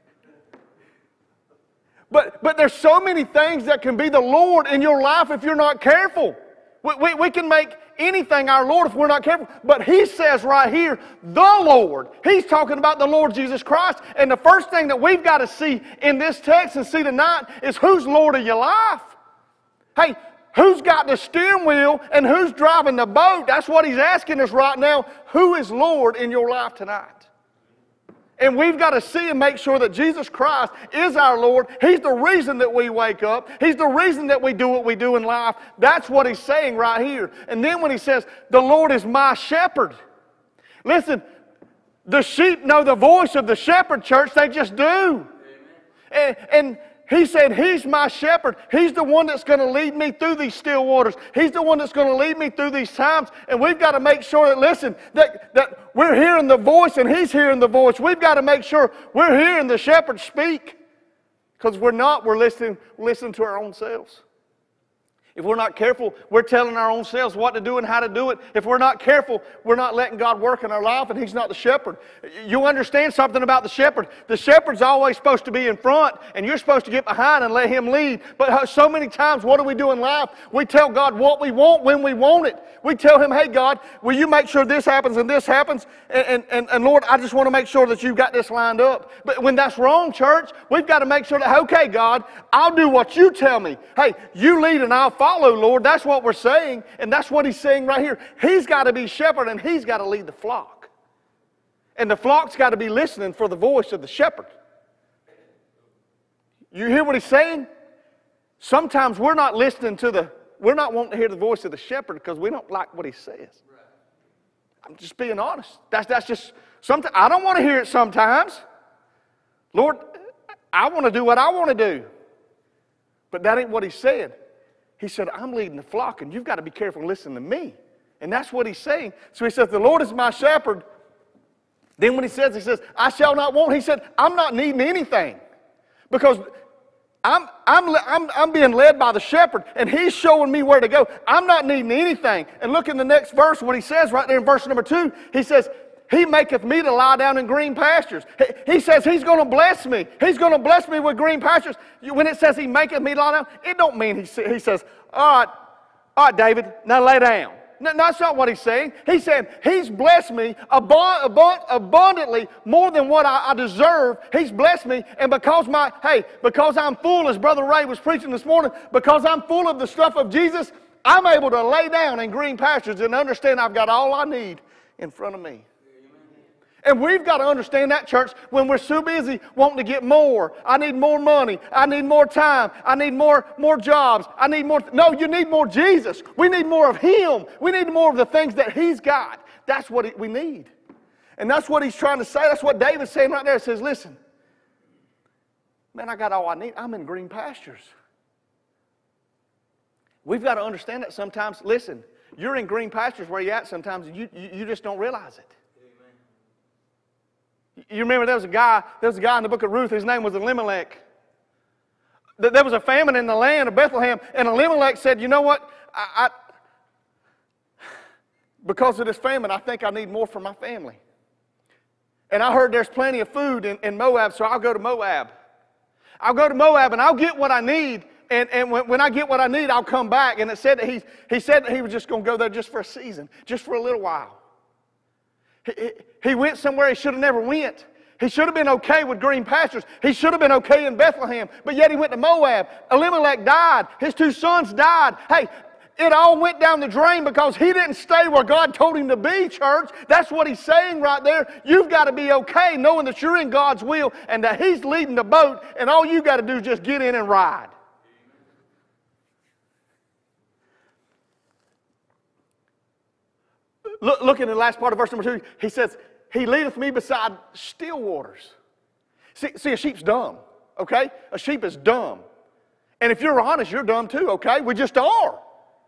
But there's so many things that can be the Lord in your life if you're not careful. We can make anything our Lord if we're not careful. But He says right here, the Lord. He's talking about the Lord Jesus Christ. And the first thing that we've got to see in this text and see tonight is who's Lord of your life. Hey, who's got the steering wheel and who's driving the boat? That's what He's asking us right now. Who is Lord in your life tonight? And we've got to see and make sure that Jesus Christ is our Lord. He's the reason that we wake up. He's the reason that we do what we do in life. That's what He's saying right here. And then when He says, the Lord is my shepherd. Listen, the sheep know the voice of the shepherd, church. They just do. And He said, He's my shepherd. He's the one that's going to lead me through these still waters. He's the one that's going to lead me through these times. And we've got to make sure that, listen, that we're hearing the voice and He's hearing the voice. We've got to make sure we're hearing the shepherd speak. Because if we're not, we're listening to our own selves. If we're not careful, we're telling our own selves what to do and how to do it. If we're not careful, we're not letting God work in our life, and He's not the shepherd. You understand something about the shepherd. The shepherd's always supposed to be in front, and you're supposed to get behind and let Him lead. But so many times, what do we do in life? We tell God what we want when we want it. We tell Him, hey, God, will you make sure this happens and this happens? And Lord, I just want to make sure that you've got this lined up. But when that's wrong, church, we've got to make sure that, okay, God, I'll do what you tell me. Hey, you lead and I'll follow, Lord. That's what we're saying. And that's what He's saying right here. He's got to be shepherd and He's got to lead the flock. And the flock's got to be listening for the voice of the shepherd. You hear what He's saying? Sometimes we're not listening to we're not wanting to hear the voice of the shepherd because we don't like what he says. I'm just being honest. That's just something. I don't want to hear it sometimes. Lord, I want to do what I want to do. But that ain't what He said. He said, I'm leading the flock, and you've got to be careful and listen to me. And that's what He's saying. So He says, the Lord is my shepherd. Then when He says, I shall not want, He said, I'm not needing anything. Because I'm being led by the shepherd, and He's showing me where to go. I'm not needing anything. And look in the next verse, what He says right there in verse number 2. He says, He maketh me to lie down in green pastures. He says He's going to bless me. He's going to bless me with green pastures. When it says He maketh me lie down, it don't mean He says, all right, David, now lay down. No, that's not what He's saying. He's saying He's blessed me abundantly more than what I deserve. He's blessed me, and because I'm full, as Brother Ray was preaching this morning, because I'm full of the stuff of Jesus, I'm able to lay down in green pastures and understand I've got all I need in front of me. And we've got to understand that, church, when we're so busy wanting to get more. I need more money. I need more time. I need more jobs. I need more. No, you need more Jesus. We need more of Him. We need more of the things that He's got. That's what we need. And that's what He's trying to say. That's what David's saying right there. He says, listen, man, I got all I need. I'm in green pastures. We've got to understand that sometimes. Listen, you're in green pastures where you're at sometimes, and you just don't realize it. You remember there was a guy in the book of Ruth, his name was Elimelech. There was a famine in the land of Bethlehem, and Elimelech said, you know what, because of this famine, I think I need more for my family. And I heard there's plenty of food in Moab, so I'll go to Moab. I'll go to Moab and I'll get what I need, and when I get what I need, I'll come back. And it said that he said that he was just going to go there just for a season, just for a little while. He went somewhere he should have never went. He should have been okay with green pastures. He should have been okay in Bethlehem. But yet he went to Moab. Elimelech died. His 2 sons died. Hey, it all went down the drain because he didn't stay where God told him to be, church. That's what he's saying right there. You've got to be okay knowing that you're in God's will and that He's leading the boat, and all you got to do is just get in and ride. Look in the last part of verse number 2. He says, He leadeth me beside still waters. See, a sheep's dumb, okay? A sheep is dumb. And if you're honest, you're dumb too, okay? We just are.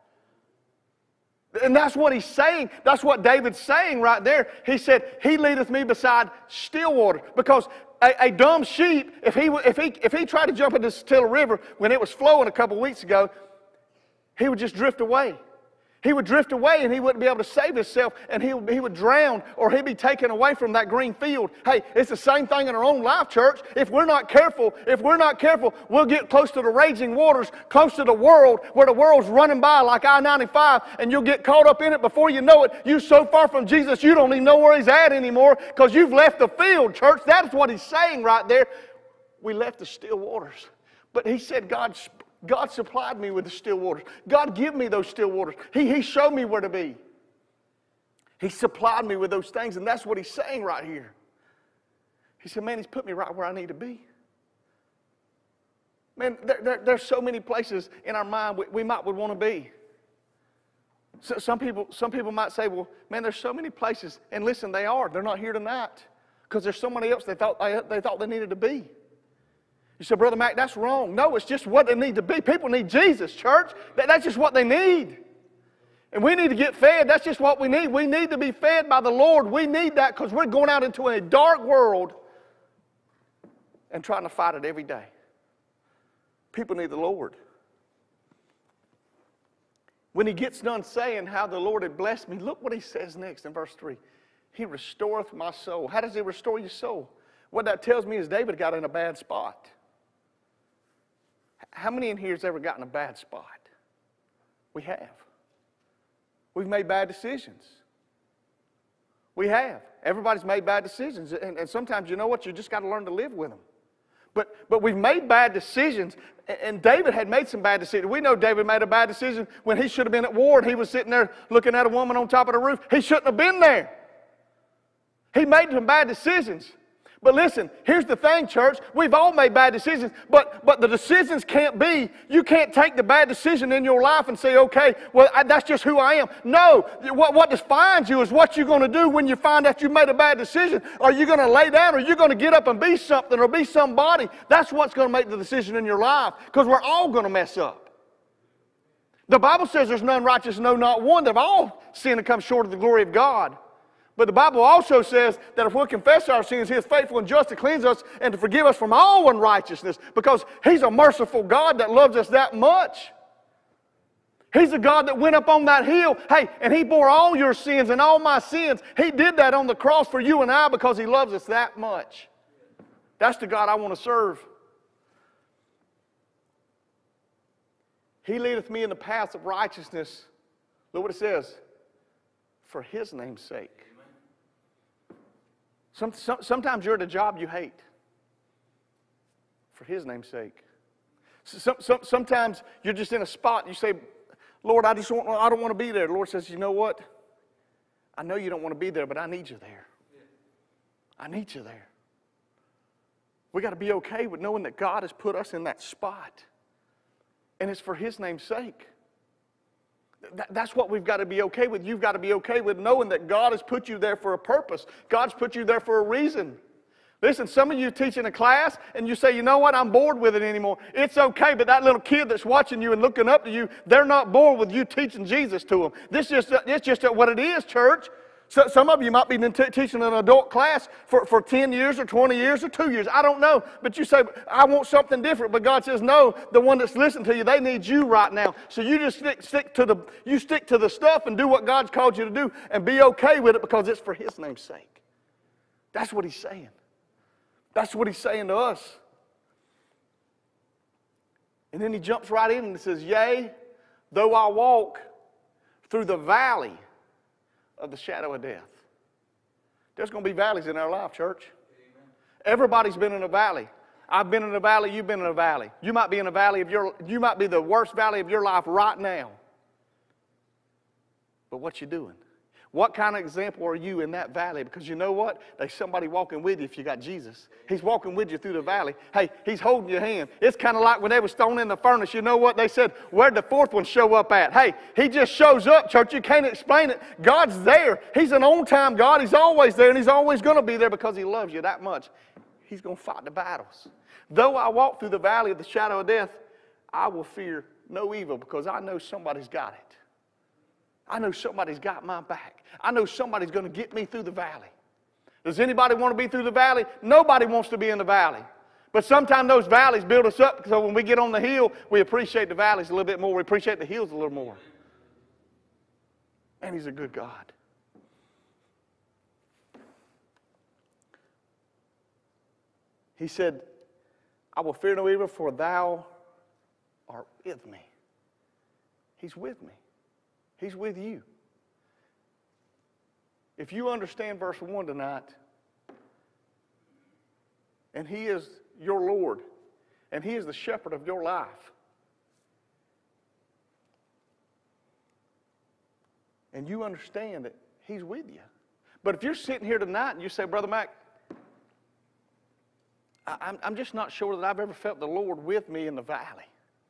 And that's what he's saying. That's what David's saying right there. He said, He leadeth me beside still water. Because a dumb sheep, if he tried to jump into the Stilla River when it was flowing a couple weeks ago, he would just drift away. He would drift away and he wouldn't be able to save himself, and he would drown, or he'd be taken away from that green field. Hey, it's the same thing in our own life, church. If we're not careful, we'll get close to the raging waters, close to the world, where the world's running by like I-95, and you'll get caught up in it before you know it. You're so far from Jesus, you don't even know where He's at anymore because you've left the field, church. That's what He's saying right there. We left the still waters. But He said, God supplied me with the still waters. God give me those still waters. He showed me where to be. He supplied me with those things, and that's what He's saying right here. He said, man, He's put me right where I need to be. Man, there's so many places in our mind we might would want to be. So some people might say, well, man, there's so many places, and listen, they are. They're not here tonight because there's somebody else they thought they needed to be. You say, Brother Mac, that's wrong. No, it's just what they need to be. People need Jesus, church. That's just what they need. And we need to get fed. That's just what we need. We need to be fed by the Lord. We need that because we're going out into a dark world and trying to fight it every day. People need the Lord. When he gets done saying how the Lord had blessed me, look what he says next in verse 3. He restoreth my soul. How does he restore your soul? What that tells me is David got in a bad spot. How many in here has ever gotten a bad spot? We have. We've made bad decisions. We have. Everybody's made bad decisions. And sometimes, you know what, you just got to learn to live with them. But we've made bad decisions. And David had made some bad decisions. We know David made a bad decision when he should have been at war and he was sitting there looking at a woman on top of the roof. He shouldn't have been there. He made some bad decisions. But listen, here's the thing, church. We've all made bad decisions, but the decisions can't be, you can't take the bad decision in your life and say, okay, well, that's just who I am. No, what defines you is what you're going to do when you find out you made a bad decision. Are you going to lay down, or are you going to get up and be something or be somebody? That's what's going to make the decision in your life, because we're all going to mess up. The Bible says there's none righteous, no, not one. They've all sinned and come short of the glory of God. But the Bible also says that if we'll confess our sins, He is faithful and just to cleanse us and to forgive us from all unrighteousness, because He's a merciful God that loves us that much. He's a God that went up on that hill, hey, and He bore all your sins and all my sins. He did that on the cross for you and I because He loves us that much. That's the God I want to serve. He leadeth me in the paths of righteousness. Look what it says. For His name's sake. Sometimes you're at a job you hate. For His name's sake. Sometimes you're just in a spot and you say, Lord, I don't want to be there. The Lord says, you know what? I know you don't want to be there, but I need you there. I need you there. We got to be okay with knowing that God has put us in that spot. And it's for His name's sake. That's what we've got to be okay with. You've got to be okay with knowing that God has put you there for a purpose. God's put you there for a reason. Listen, some of you teach in a class and you say, you know what, I'm bored with it anymore. It's okay, but that little kid that's watching you and looking up to you, they're not bored with you teaching Jesus to them. It's just what it is, church. So some of you might be teaching an adult class for 10 years or 20 years or 2 years. I don't know. But you say, I want something different. But God says, no, the one that's listening to you, they need you right now. So you just stick to the stuff and do what God's called you to do and be okay with it because it's for His name's sake. That's what He's saying. That's what He's saying to us. And then He jumps right in and says, yea, though I walk through the valley of the shadow of death. There's going to be valleys in our life, church. Amen. Everybody's been in a valley. I've been in a valley, you've been in a valley. You might be in a valley you might be the worst valley of your life right now. But what you doing? What kind of example are you in that valley? Because you know what? There's somebody walking with you if you got Jesus. He's walking with you through the valley. Hey, he's holding your hand. It's kind of like when they was thrown in the furnace. You know what? They said, where'd the fourth one show up at? Hey, he just shows up, church. You can't explain it. God's there. He's an on-time God. He's always there, and he's always going to be there because he loves you that much. He's going to fight the battles. Though I walk through the valley of the shadow of death, I will fear no evil because I know somebody's got it. I know somebody's got my back. I know somebody's going to get me through the valley. Does anybody want to be through the valley? Nobody wants to be in the valley. But sometimes those valleys build us up, so when we get on the hill, we appreciate the valleys a little bit more. We appreciate the hills a little more. And he's a good God. He said, I will fear no evil, for thou art with me. He's with me. He's with you. If you understand verse 1 tonight, and he is your Lord, and he is the shepherd of your life, and you understand that he's with you. But if you're sitting here tonight and you say, Brother Mac, I'm just not sure that I've ever felt the Lord with me in the valley.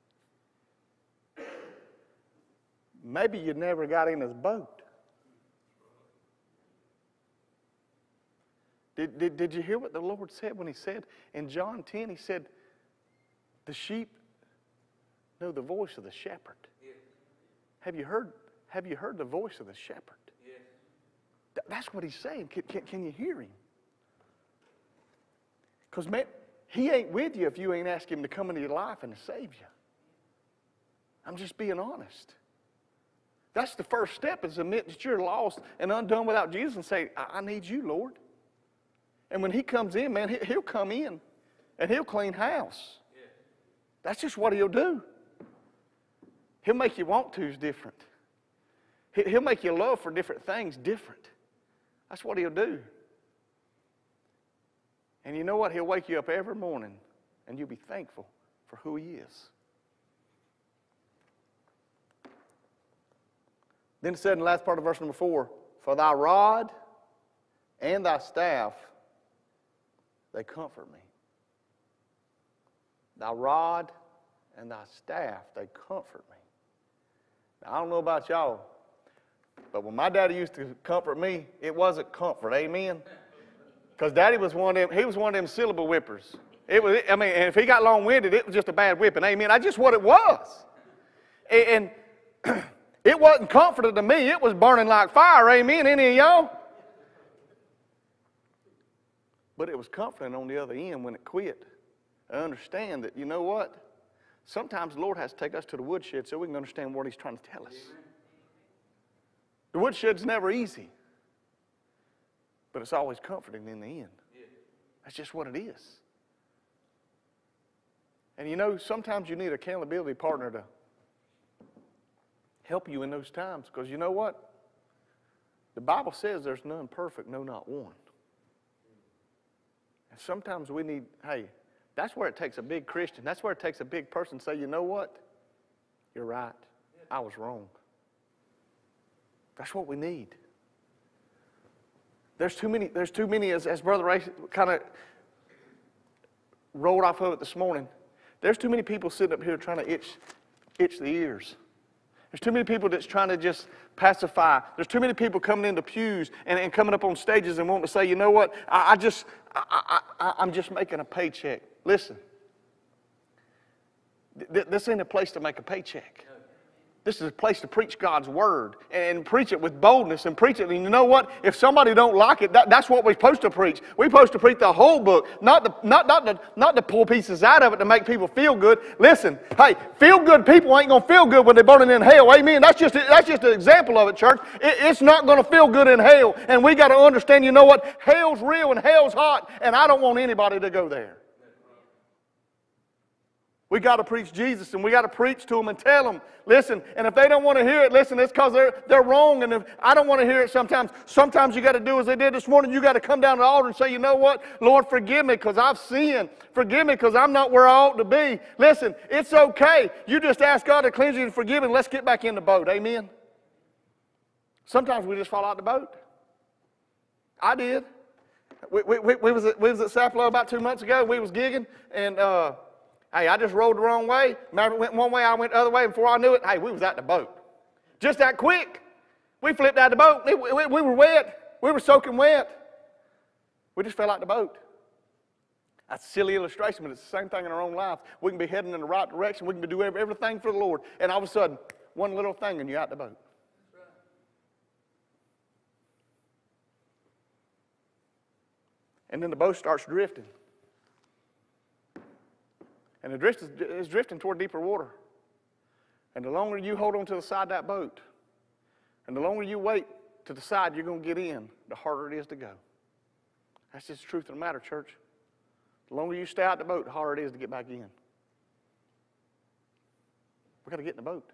Maybe you never got in his boat. Did you hear what the Lord said when he said in John 10, he said, the sheep know the voice of the shepherd. Yeah. Have you heard the voice of the shepherd? Yeah. That's what he's saying. Can you hear him? Because, man, he ain't with you if you ain't asked him to come into your life and to save you. I'm just being honest. That's the first step, is admit that you're lost and undone without Jesus and say, I need you, Lord. And when he comes in, man, he'll come in and he'll clean house. Yeah. That's just what he'll do. He'll make you want to's different. He'll make your love for different things different. That's what he'll do. And you know what? He'll wake you up every morning and you'll be thankful for who he is. Then it said in the last part of verse number 4, for thy rod and thy staff, they comfort me. Thy rod and thy staff, they comfort me. Now, I don't know about y'all, but when my daddy used to comfort me, it wasn't comfort, amen? Because daddy was one of them, he was one of them syllable whippers. And if he got long-winded, it was just a bad whipping, amen? That's just what it was. And it wasn't comforting to me. It was burning like fire. Amen. Any of y'all? But it was comforting on the other end when it quit. I understand that, you know what? Sometimes the Lord has to take us to the woodshed so we can understand what he's trying to tell us. The woodshed's never easy. But it's always comforting in the end. That's just what it is. And you know, sometimes you need an accountability partner to help you in those times, because you know what? The Bible says there's none perfect, no, not one. And sometimes we need, hey, that's where it takes a big Christian. That's where it takes a big person to say, you know what? You're right. I was wrong. That's what we need. There's too many, as Brother Ray kind of rolled off of it this morning, there's too many people sitting up here trying to itch the ears. There's too many people that's trying to just pacify. There's too many people coming into pews and coming up on stages and wanting to say, you know what, I'm just making a paycheck. Listen, this ain't a place to make a paycheck. This is a place to preach God's word and preach it with boldness and preach it. And you know what? If somebody don't like it, that's what we're supposed to preach. We're supposed to preach the whole book, not to pull pieces out of it to make people feel good. Listen, hey, feel good people ain't gonna feel good when they're burning in hell. Amen. That's just an example of it, church. It's not gonna feel good in hell, and we got to understand. You know what? Hell's real and hell's hot, and I don't want anybody to go there. We got to preach Jesus, and we got to preach to them and tell them, listen, and if they don't want to hear it, listen, it's because they're wrong, and if I don't want to hear it sometimes you got to do as they did this morning. You got to come down to the altar and say, you know what, Lord, forgive me because I've sinned. Forgive me because I'm not where I ought to be. Listen, it's okay. You just ask God to cleanse you and forgive you, and let's get back in the boat. Amen? Sometimes we just fall out the boat. I did. We was at Sapelo about 2 months ago. We was gigging, and hey, I just rode the wrong way. Maverick went one way, I went the other way, and before I knew it, hey, we was out the boat. Just that quick. We flipped out the boat. We were wet. We were soaking wet. We just fell out the boat. That's a silly illustration, but it's the same thing in our own life. We can be heading in the right direction. We can be doing everything for the Lord, and all of a sudden, one little thing, and you're out the boat. And then the boat starts drifting. And the drift is drifting toward deeper water. And the longer you hold on to the side of that boat, and the longer you wait to the side you're going to get in, the harder it is to go. That's just the truth of the matter, church. The longer you stay out the boat, the harder it is to get back in. We've got to get in the boat.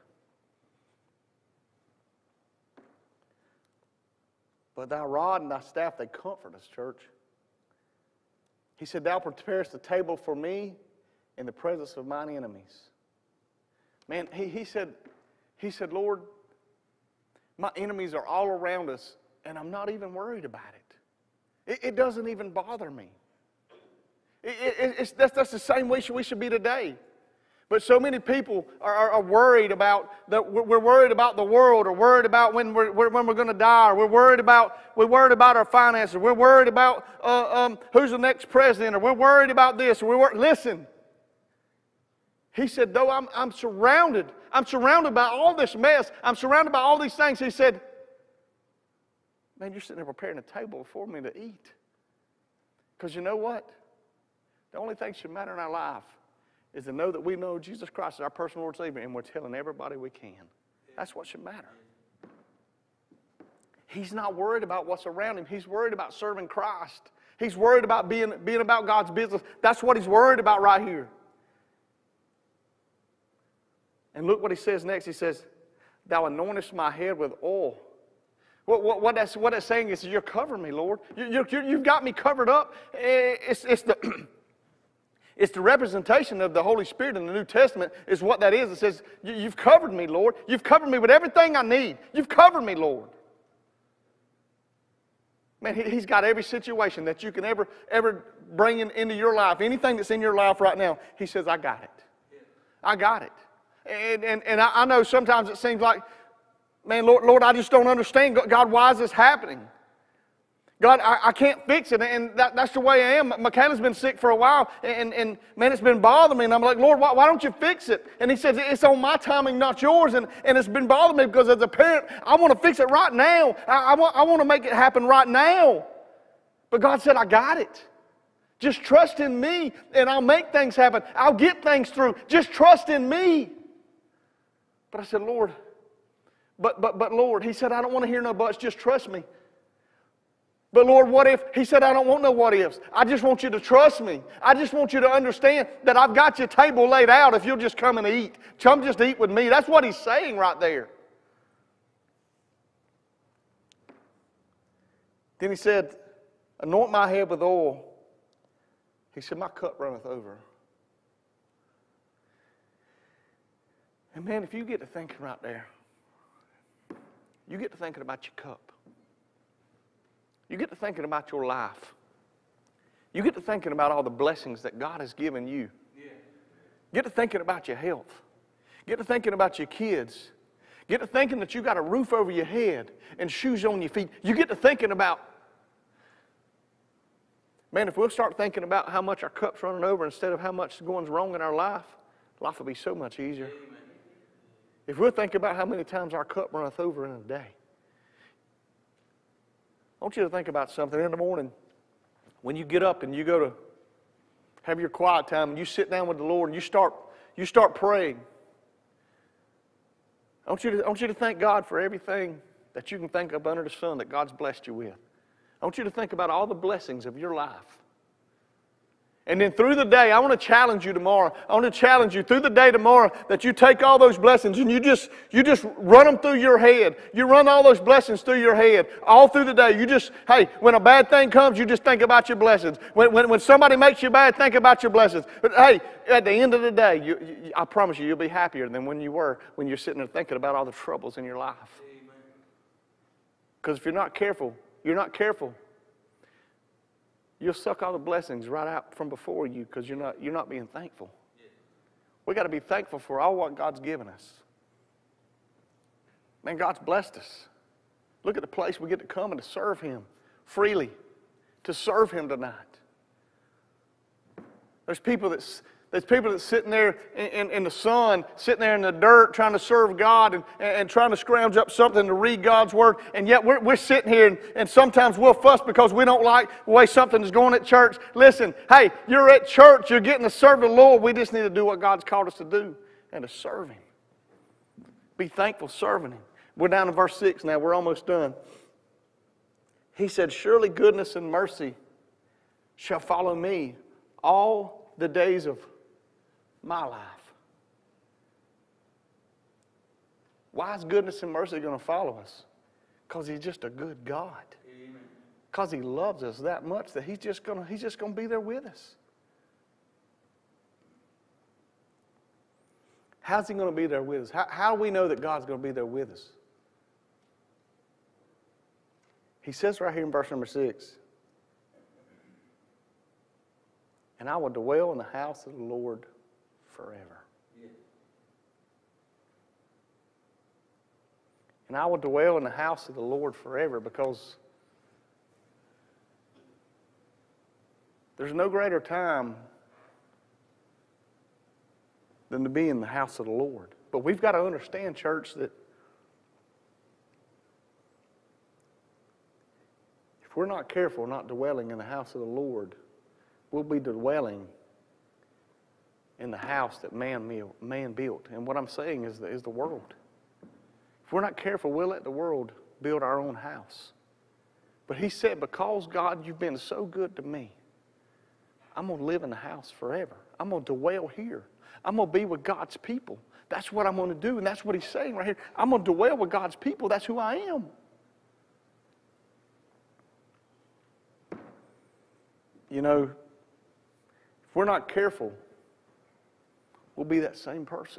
But thy rod and thy staff, they comfort us, church. He said, thou preparest the table for me in the presence of mine enemies. Man, he said, Lord, my enemies are all around us, and I'm not even worried about it. It doesn't even bother me. That's the same way we should be today. But so many people are worried about we're worried about the world, or worried about when we're going to die, or we're worried about our finances, we're worried about who's the next president, or we're worried about this, or listen. He said, though I'm surrounded by all this mess, I'm surrounded by all these things. He said, man, you're sitting there preparing a table for me to eat. Because you know what? The only thing that should matter in our life is to know that we know Jesus Christ is our personal Lord and Savior, and we're telling everybody we can. That's what should matter. He's not worried about what's around him. He's worried about serving Christ. He's worried about being about God's business. That's what he's worried about right here. And look what he says next. He says, thou anointest my head with oil. What that's saying is, you're covering me, Lord. You've got me covered up. It's the representation of the Holy Spirit in the New Testament is what that is. It says, you've covered me, Lord. You've covered me with everything I need. You've covered me, Lord. Man, he's got every situation that you can ever bring into your life. Anything that's in your life right now, he says, I got it. I got it. And I know sometimes it seems like, man, Lord, I just don't understand. God, why is this happening? God, I can't fix it, and that's the way I am. Michaela's been sick for a while, and man, it's been bothering me, and I'm like, Lord, why don't you fix it? And he says, it's on my timing, not yours, and it's been bothering me because as a parent, I want to fix it right now. I want to make it happen right now. But God said, I got it. Just trust in me, and I'll make things happen. I'll get things through. Just trust in me. But I said, Lord, but Lord, he said, I don't want to hear no buts, just trust me. But Lord, what if? He said, I don't want no what ifs. I just want you to trust me. I just want you to understand that I've got your table laid out if you'll just come and eat. Come just eat with me. That's what he's saying right there. Then he said, anoint my head with oil. He said, my cup runneth over. And man, if you get to thinking right there, you get to thinking about your cup. You get to thinking about your life. You get to thinking about all the blessings that God has given you. Yeah. Get to thinking about your health. Get to thinking about your kids. Get to thinking that you got a roof over your head and shoes on your feet. You get to thinking about, man, if we'll start thinking about how much our cup's running over instead of how much is going wrong in our life will be so much easier. Amen. If we'll think about how many times our cup runneth over in a day. I want you to think about something in the morning. When you get up and you go to have your quiet time and you sit down with the Lord and you start praying. I want you to thank God for everything that you can think of under the sun that God's blessed you with. I want you to think about all the blessings of your life. And then through the day, I want to challenge you tomorrow. I want to challenge you through the day tomorrow that you take all those blessings and you just run them through your head. You run all those blessings through your head all through the day. You just, hey, when a bad thing comes, you just think about your blessings. When somebody makes you bad, think about your blessings. But hey, at the end of the day, I promise you'll be happier than when you were when you're sitting there thinking about all the troubles in your life. Amen. Because if you're not careful, you'll suck all the blessings right out from before you because you're not being thankful. We got to be thankful for all what God's given us. Man, God's blessed us. Look at the place we get to come and to serve Him freely, to serve Him tonight. There's people that's sitting there in the sun, sitting there in the dirt, trying to serve God and trying to scrounge up something to read God's Word. And yet we're sitting here and sometimes we'll fuss because we don't like the way something is going at church. Listen, hey, you're at church, you're getting to serve the Lord. We just need to do what God's called us to do and to serve Him. Be thankful serving Him. We're down to verse 6 now. We're almost done. He said, surely goodness and mercy shall follow me all the days of my life. Why is goodness and mercy going to follow us? Because He's just a good God. Because He loves us that much that He's just going to be there with us. How's He going to be there with us? How do we know that God's going to be there with us? He says right here in verse number 6, and I will dwell in the house of the Lord forever. Yeah. And I will dwell in the house of the Lord forever because there's no greater time than to be in the house of the Lord. But we've got to understand, church, that if we're not careful not dwelling in the house of the Lord, we'll be dwelling in the house that man built. And what I'm saying is the world. If we're not careful, we'll let the world build our own house. But He said, because God, you've been so good to me, I'm going to live in the house forever. I'm going to dwell here. I'm going to be with God's people. That's what I'm going to do, and that's what He's saying right here. I'm going to dwell with God's people. That's who I am. You know, if we're not careful, we'll be that same person.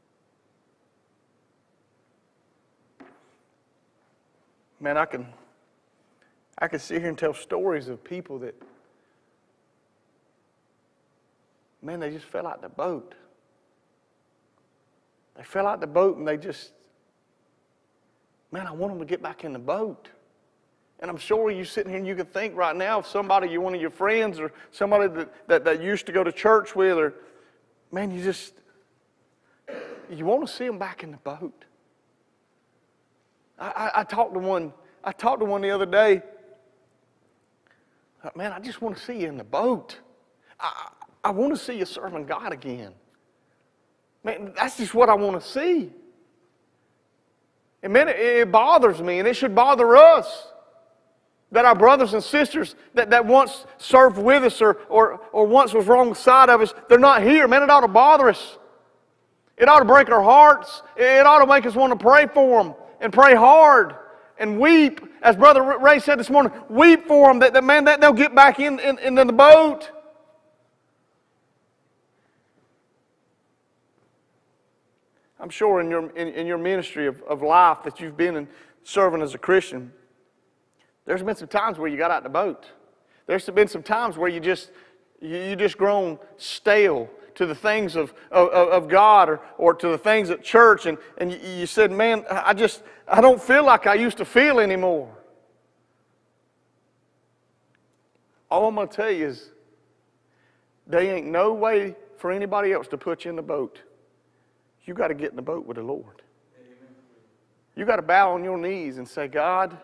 Man, I can sit here and tell stories of people that, man, they just fell out the boat. They fell out the boat and they just, man, I want them to get back in the boat. And I'm sure you're sitting here and you can think right now of somebody, one of your friends or somebody that used to go to church with, or, man, you want to see them back in the boat. I talked to one the other day. Man, I just want to see you in the boat. I want to see you serving God again. Man, that's just what I want to see. And man, it bothers me, and it should bother us that our brothers and sisters that once served with us or once was wrong side of us, they're not here. Man, it ought to bother us. It ought to break our hearts. It ought to make us want to pray for them and pray hard and weep. As Brother Ray said this morning, weep for them that they'll get back in the boat. I'm sure in your ministry of life that you've been in serving as a Christian, there's been some times where you got out the boat. There's been some times where you just grown stale to the things of God or to the things at church, and you said, man, I don't feel like I used to feel anymore. All I'm going to tell you is there ain't no way for anybody else to put you in the boat. You got to get in the boat with the Lord. Amen. You got to bow on your knees and say, God,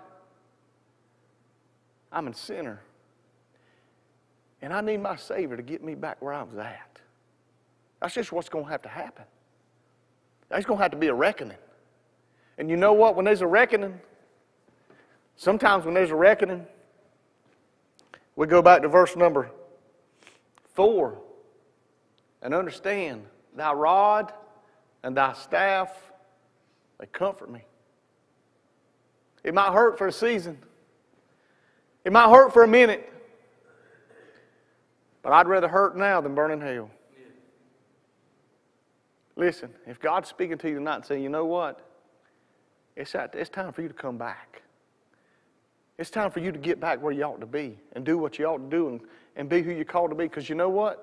I'm a sinner, and I need my Savior to get me back where I was at. That's just what's going to have to happen. There's going to have to be a reckoning. And you know what? When there's a reckoning, sometimes when there's a reckoning, we go back to verse number 4 and understand, thy rod and thy staff, they comfort me. It might hurt for a season. It might hurt for a minute. But I'd rather hurt now than burn in hell. Yeah. Listen, if God's speaking to you tonight and saying, you know what? It's time for you to come back. It's time for you to get back where you ought to be and do what you ought to do and be who you're called to be. Because you know what?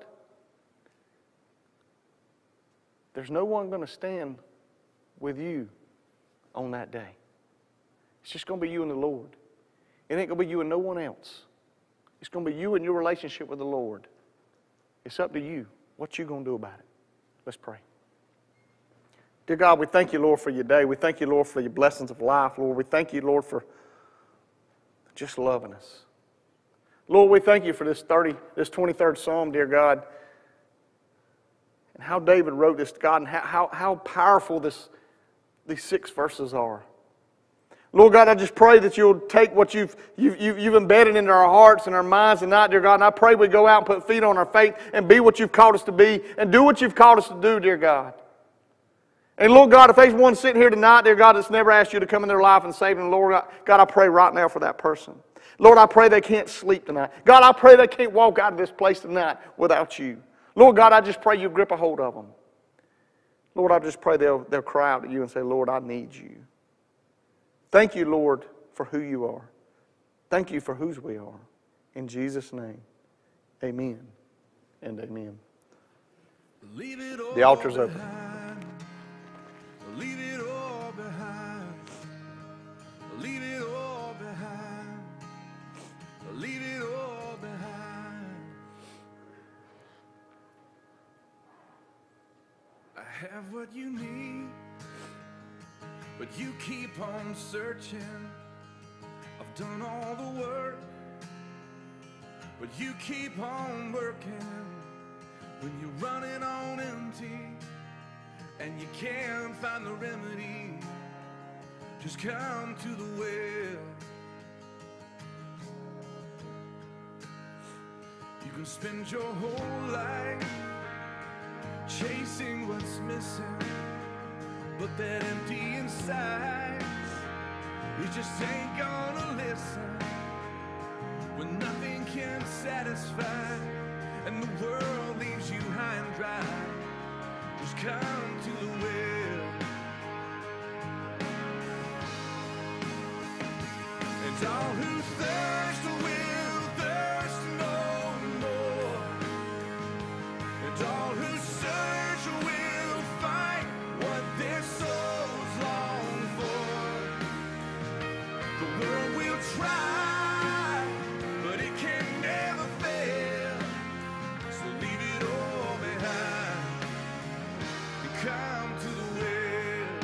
There's no one going to stand with you on that day. It's just going to be you and the Lord. It ain't going to be you and no one else. It's going to be you and your relationship with the Lord. It's up to you. What you going to do about it? Let's pray. Dear God, we thank you, Lord, for your day. We thank you, Lord, for your blessings of life, Lord. We thank you, Lord, for just loving us. Lord, we thank you for this 23rd Psalm, dear God, and how David wrote this, God, and how powerful these 6 verses are. Lord God, I just pray that you'll take what you've embedded into our hearts and our minds tonight, dear God, and I pray we go out and put feet on our faith and be what you've called us to be and do what you've called us to do, dear God. And Lord God, if there's one sitting here tonight, dear God, that's never asked you to come in their life and save them, Lord God, I pray right now for that person. Lord, I pray they can't sleep tonight. God, I pray they can't walk out of this place tonight without you. Lord God, I just pray you grip a hold of them. Lord, I just pray they'll cry out to you and say, Lord, I need you. Thank you, Lord, for who you are. Thank you for whose we are. In Jesus' name, amen and amen. The altar's open. Leave it all behind. Leave it all behind. Leave it all behind. I have what you need, but you keep on searching. I've done all the work, but you keep on working. When you're running on empty and you can't find the remedy, just come to the well. You can spend your whole life chasing what's missing, but that empty inside, it just ain't gonna listen. When nothing can satisfy and the world leaves you high and dry, just come to the well. And all who thirst will thirst no more. And all who search will find what their souls long for. The world will try, but it can never fail. So leave it all behind and come to the well.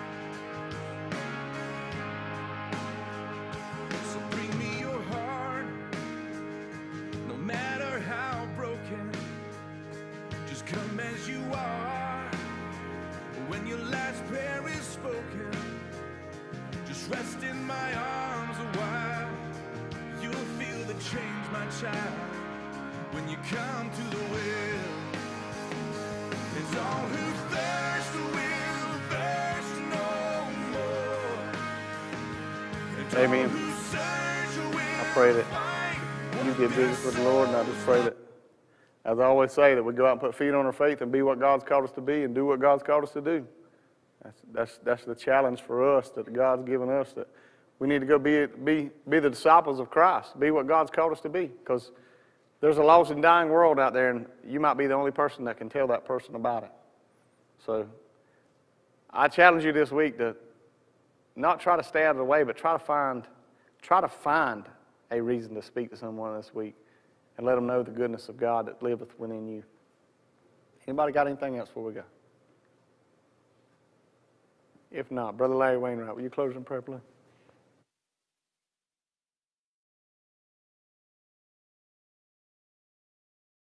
So bring me your heart, no matter how broken. Just come as you are. When your last prayer is spoken, just rest in my arms a while. You'll feel the change, my child, when you come to the well. It's all who thirst will thirst no more. And all Amen. who search will I pray that you get busy with the Lord, and I just pray that, as I always say, that we go out and put feet on our faith and be what God's called us to be and do what God's called us to do. That's the challenge for us that God's given us, that we need to go be the disciples of Christ, be what God's called us to be, because there's a lost and dying world out there, and you might be the only person that can tell that person about it. So I challenge you this week to not try to stay out of the way, but try to find a reason to speak to someone this week and let them know the goodness of God that liveth within you. Anybody got anything else before we go? If not, Brother Larry Wainwright, will you close in prayer, please?